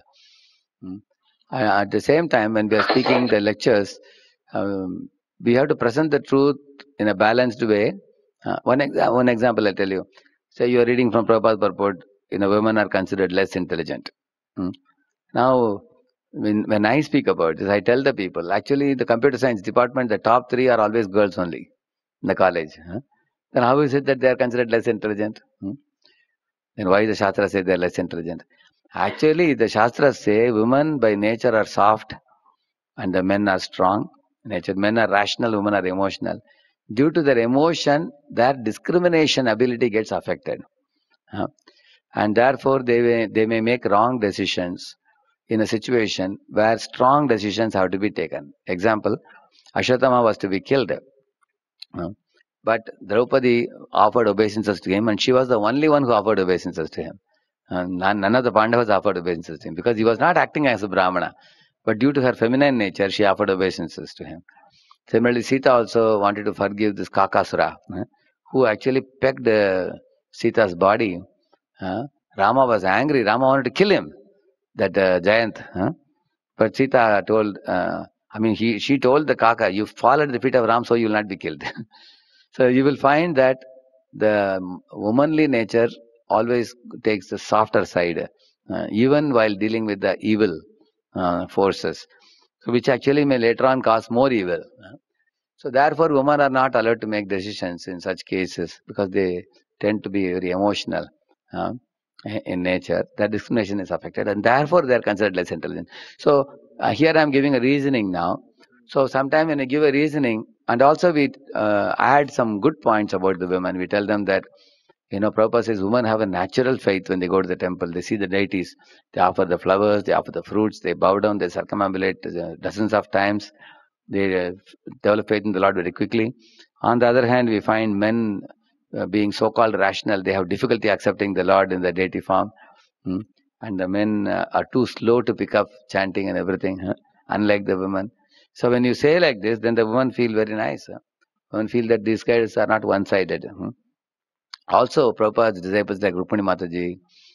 At the same time, when we are speaking the lectures, we have to present the truth in a balanced way. One example I tell you. Say you are reading from Prabhupada's purport, women are considered less intelligent. Now, when I speak about this, I tell the people, actually the computer science department, the top 3 are always girls only in the college. Then how is it that they are considered less intelligent? Then why the Shastra say they are less intelligent? Actually, the Shastras say women by nature are soft and the men are strong. Nature, men are rational, women are emotional. Due to their emotion, their discrimination ability gets affected. And therefore, they may make wrong decisions in a situation where strong decisions have to be taken. Example, Ashwatthama was to be killed. But Draupadi offered obeisances to him, and she was the only one who offered obeisances to him. None of the Pandavas offered obeisances to him because he was not acting as a Brahmana. But due to her feminine nature, she offered obeisances to him. Similarly, Sita also wanted to forgive this Kakasura, who actually pecked Sita's body. Rama was angry. Rama wanted to kill him, that giant. But Sita told, she told the Kaka, you fall at the feet of Ram, so you will not be killed. So you will find that the womanly nature always takes the softer side, even while dealing with the evil forces, which actually may later on cause more evil. So therefore, women are not allowed to make decisions in such cases because they tend to be very emotional in nature. That discrimination is affected, and therefore they are considered less intelligent. So here I am giving a reasoning now. So sometimes when I give a reasoning, and also we add some good points about the women, we tell them that, Prabhupada says women have a natural faith when they go to the temple. They see the deities, they offer the flowers, they offer the fruits, they bow down, they circumambulate dozens of times. They develop faith in the Lord very quickly. On the other hand, we find men being so-called rational, they have difficulty accepting the Lord in the deity form. And the men are too slow to pick up chanting and everything, unlike the women. So when you say like this, then the women feel very nice. Women feel that these guys are not one-sided. Also, Prabhupada's disciples like Rukmini Mataji,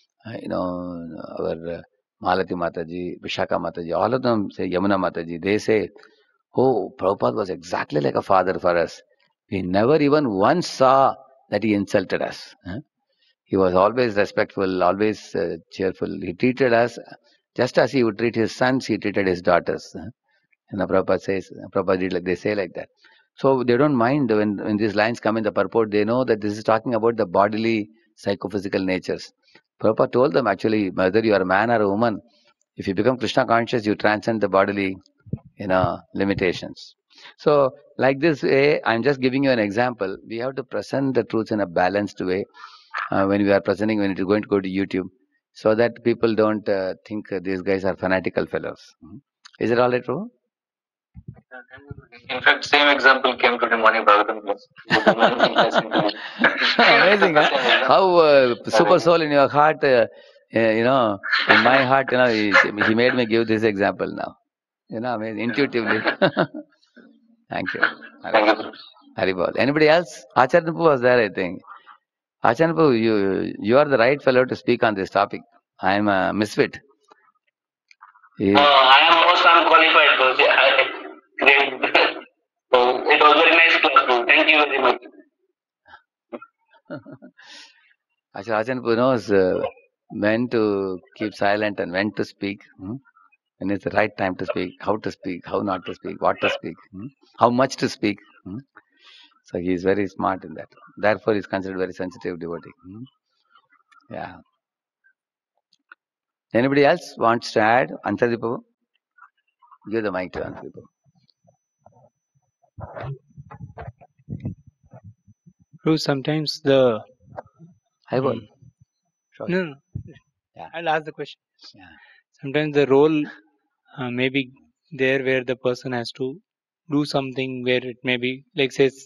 our Malati Mataji, Vishaka Mataji, all of them say, Yamuna Mataji, they say, oh, Prabhupada was exactly like a father for us. We never even once saw that he insulted us. He was always respectful, always cheerful. He treated us just as he would treat his sons, he treated his daughters. Prabhupada did like, they say like that. So they don't mind when these lines come in the purport, they know that this is talking about the bodily psychophysical natures. Prabhupada told them actually, whether you are a man or a woman, if you become Krishna conscious, you transcend the bodily limitations. So like this way, I'm just giving you an example. We have to present the truth in a balanced way when we are presenting, when it is going to go to YouTube, so that people don't think these guys are fanatical fellows. Is it all right, true? In fact, same example came to the morning Bhagavatam class. Amazing, huh? How super soul in your heart, in my heart, he made me give this example now. Amazing, intuitively. Thank you. Haribol. Anybody else? Acharya was there, I think. Acharya, you are the right fellow to speak on this topic. I am a misfit. I am most unqualified, though. Great. So it was very nice class, too. Thank you very much. Acharya knows when to keep silent and when to speak. When it's the right time to speak, how not to speak, what to speak, how much to speak. So he is very smart in that. Therefore, he is considered very sensitive devotee. Yeah. Anybody else wants to add? Ansaripu? Give the mic to Ansaripu. Sometimes the I will. Sure. No. Yeah. I'll ask the question. Yeah. Sometimes the role may be there where the person has to do something where it may be, like says,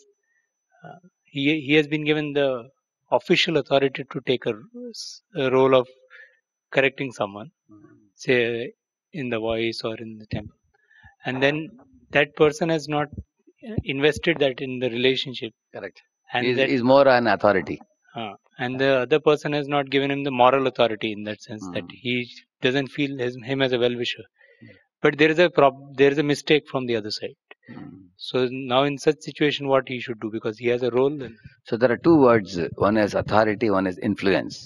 he has been given the official authority to take a role of correcting someone, say in the voice or in the temple, and then that person has not invested that in the relationship. Correct. And He's more an authority. And the other person has not given him the moral authority in that sense that he doesn't feel him as a well-wisher. But there is a mistake from the other side. So now in such situation, what he should do, because he has a role. So there are two words. One is authority. One is influence.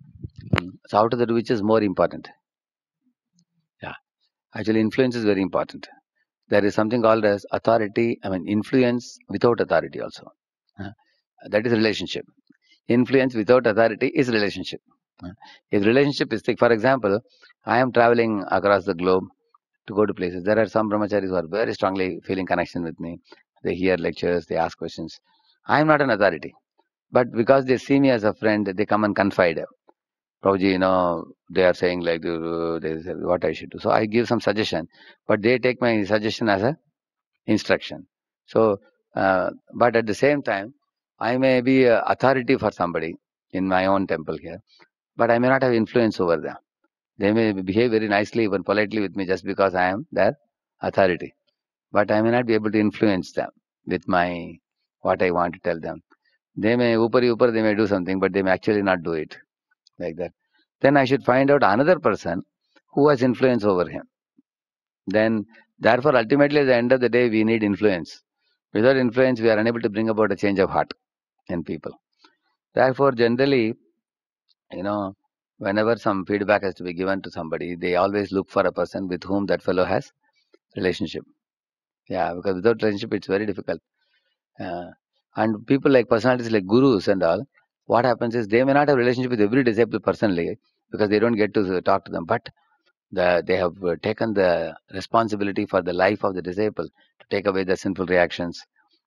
So out of that, which is more important? Yeah, actually, influence is very important. There is something called as authority. I mean, influence without authority also. That is relationship. Influence without authority is relationship. If relationship is thick, for example, I am traveling across the globe to go to places. There are some brahmacharis who are very strongly feeling connection with me. They hear lectures, they ask questions. I am not an authority. But because they see me as a friend, they come and confide. Prabhuji, they are saying like what I should do. So I give some suggestion, but they take my suggestion as a instruction. So, but at the same time, I may be a authority for somebody in my own temple here, but I may not have influence over them. They may behave very nicely, even politely with me just because I am their authority. But I may not be able to influence them with what I want to tell them. They may, they may do something, but they may actually not do it like that. Then I should find out another person who has influence over him. Then, therefore, ultimately, at the end of the day, we need influence. Without influence, we are unable to bring about a change of heart in people. Therefore, generally, whenever some feedback has to be given to somebody, they always look for a person with whom that fellow has relationship. Yeah, because without relationship, it's very difficult. And people like personalities like gurus and all, what happens is they may not have relationship with every disabled personally because they don't get to talk to them, but they have taken the responsibility for the life of the disabled to take away the sinful reactions,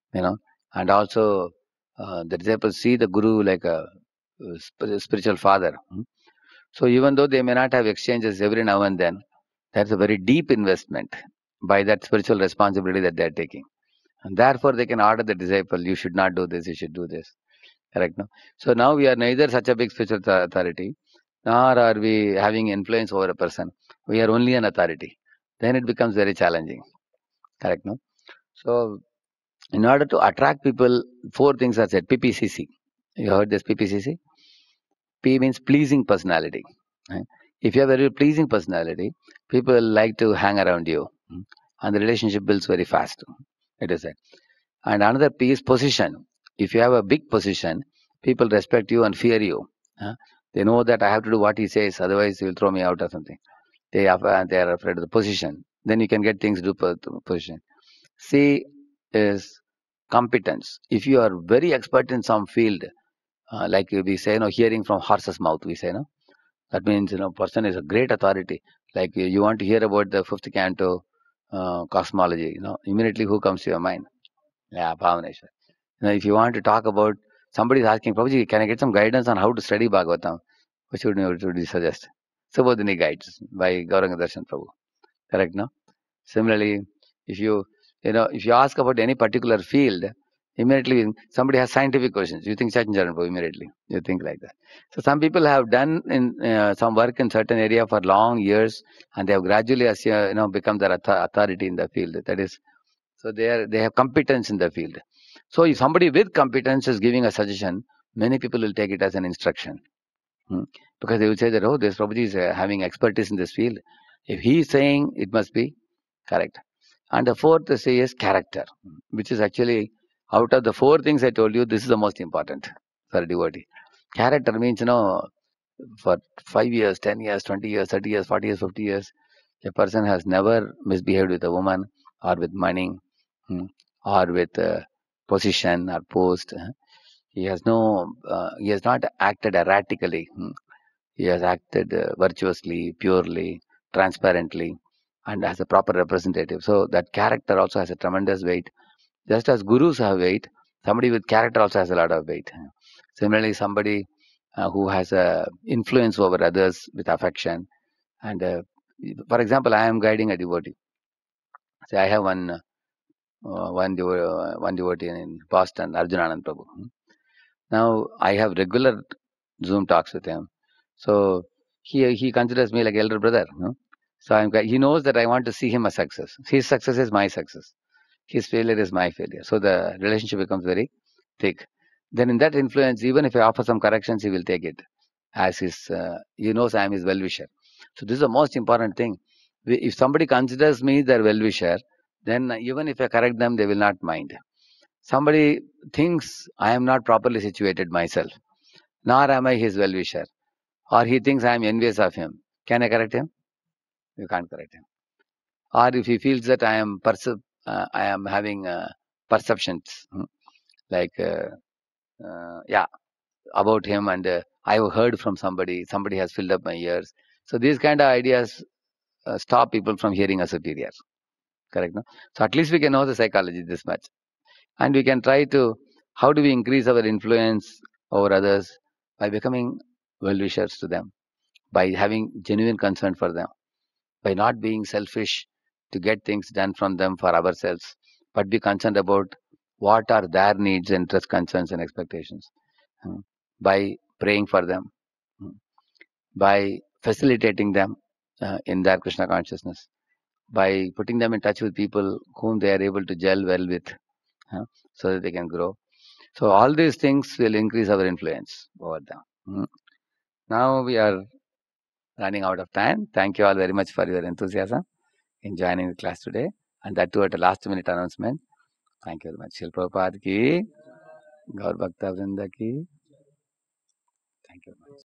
and also the disciples see the guru like a spiritual father. So even though they may not have exchanges every now and then, that's a very deep investment by that spiritual responsibility that they're taking. And therefore they can order the disciple, you should not do this, you should do this. Correct? No? So now we are neither such a big spiritual authority, nor are we having influence over a person. We are only an authority. Then it becomes very challenging. Correct? No? So in order to attract people, 4 things are said. PPCC. You heard this PPCC? P means pleasing personality. Right? If you have a very pleasing personality, people like to hang around you. And the relationship builds very fast. It is that. And another P is position. If you have a big position, people respect you and fear you. They know that I have to do what he says, otherwise he will throw me out or something. They are afraid of the position. Then you can get things to position. C is competence. If you are very expert in some field, like we say, hearing from horse's mouth, we say, that means, person is a great authority. Like you want to hear about the 5th canto cosmology, immediately who comes to your mind? Yeah, Bhavaneshwar. If you want to talk about, somebody is asking, Prabhuji, can I get some guidance on how to study Bhagavatam? What should you suggest? Subodhini Guides by Gauranga Darshan Prabhu. Correct, no? Similarly, if you ask about any particular field, immediately somebody has scientific questions. You think Sachin Charan Prabhu immediately. You think like that. So some people have done some work in certain area for long years, and they have gradually, become their authority in the field. That is, so they have competence in the field. So if somebody with competence is giving a suggestion, many people will take it as an instruction. Because they will say that, this Prabhuji is having expertise in this field. If he is saying, it must be correct. And the 4th say is character, which is actually, out of the 4 things I told you, this is the most important for a devotee. Character means, for 5 years, 10 years, 20 years, 30 years, 40 years, 50 years, a person has never misbehaved with a woman or with money or with position or post. He has not acted erratically. He has acted virtuously, purely, transparently, and as a proper representative. So that character also has a tremendous weight. Just as gurus have weight, somebody with character also has a lot of weight. Similarly, somebody who has a influence over others with affection. And for example, I am guiding a devotee. Say I have one devotee in Boston, Arjunanand Prabhu. Now I have regular Zoom talks with him. So he considers me like elder brother. So he knows that I want to see him a success. His success is my success. His failure is my failure. So the relationship becomes very thick. Then in that influence, even if I offer some corrections, he will take it as his, he knows I am his well-wisher. So this is the most important thing. If somebody considers me their well-wisher, then even if I correct them, they will not mind. Somebody thinks I am not properly situated myself, nor am I his well-wisher, or he thinks I am envious of him. Can I correct him? You can't correct him. Or if he feels that I am having perceptions like about him, and I have heard from somebody has filled up my ears. So these kind of ideas stop people from hearing a superior. Correct, no? So at least we can know the psychology this much, and we can try to, how do we increase our influence over others? By becoming well-wishers to them, by having genuine concern for them, by not being selfish to get things done from them for ourselves, but be concerned about what are their needs, interests, concerns, and expectations. By praying for them, by facilitating them in their Krishna consciousness, by putting them in touch with people whom they are able to gel well with, so that they can grow. So all these things will increase our influence over them. Now we are running out of time. Thank you all very much for your enthusiasm in joining the class today, and that too at a last minute announcement. Thank you very much. Srila Prabhupada ki, Gaur Bhakta Vrinda ki. Thank you very much.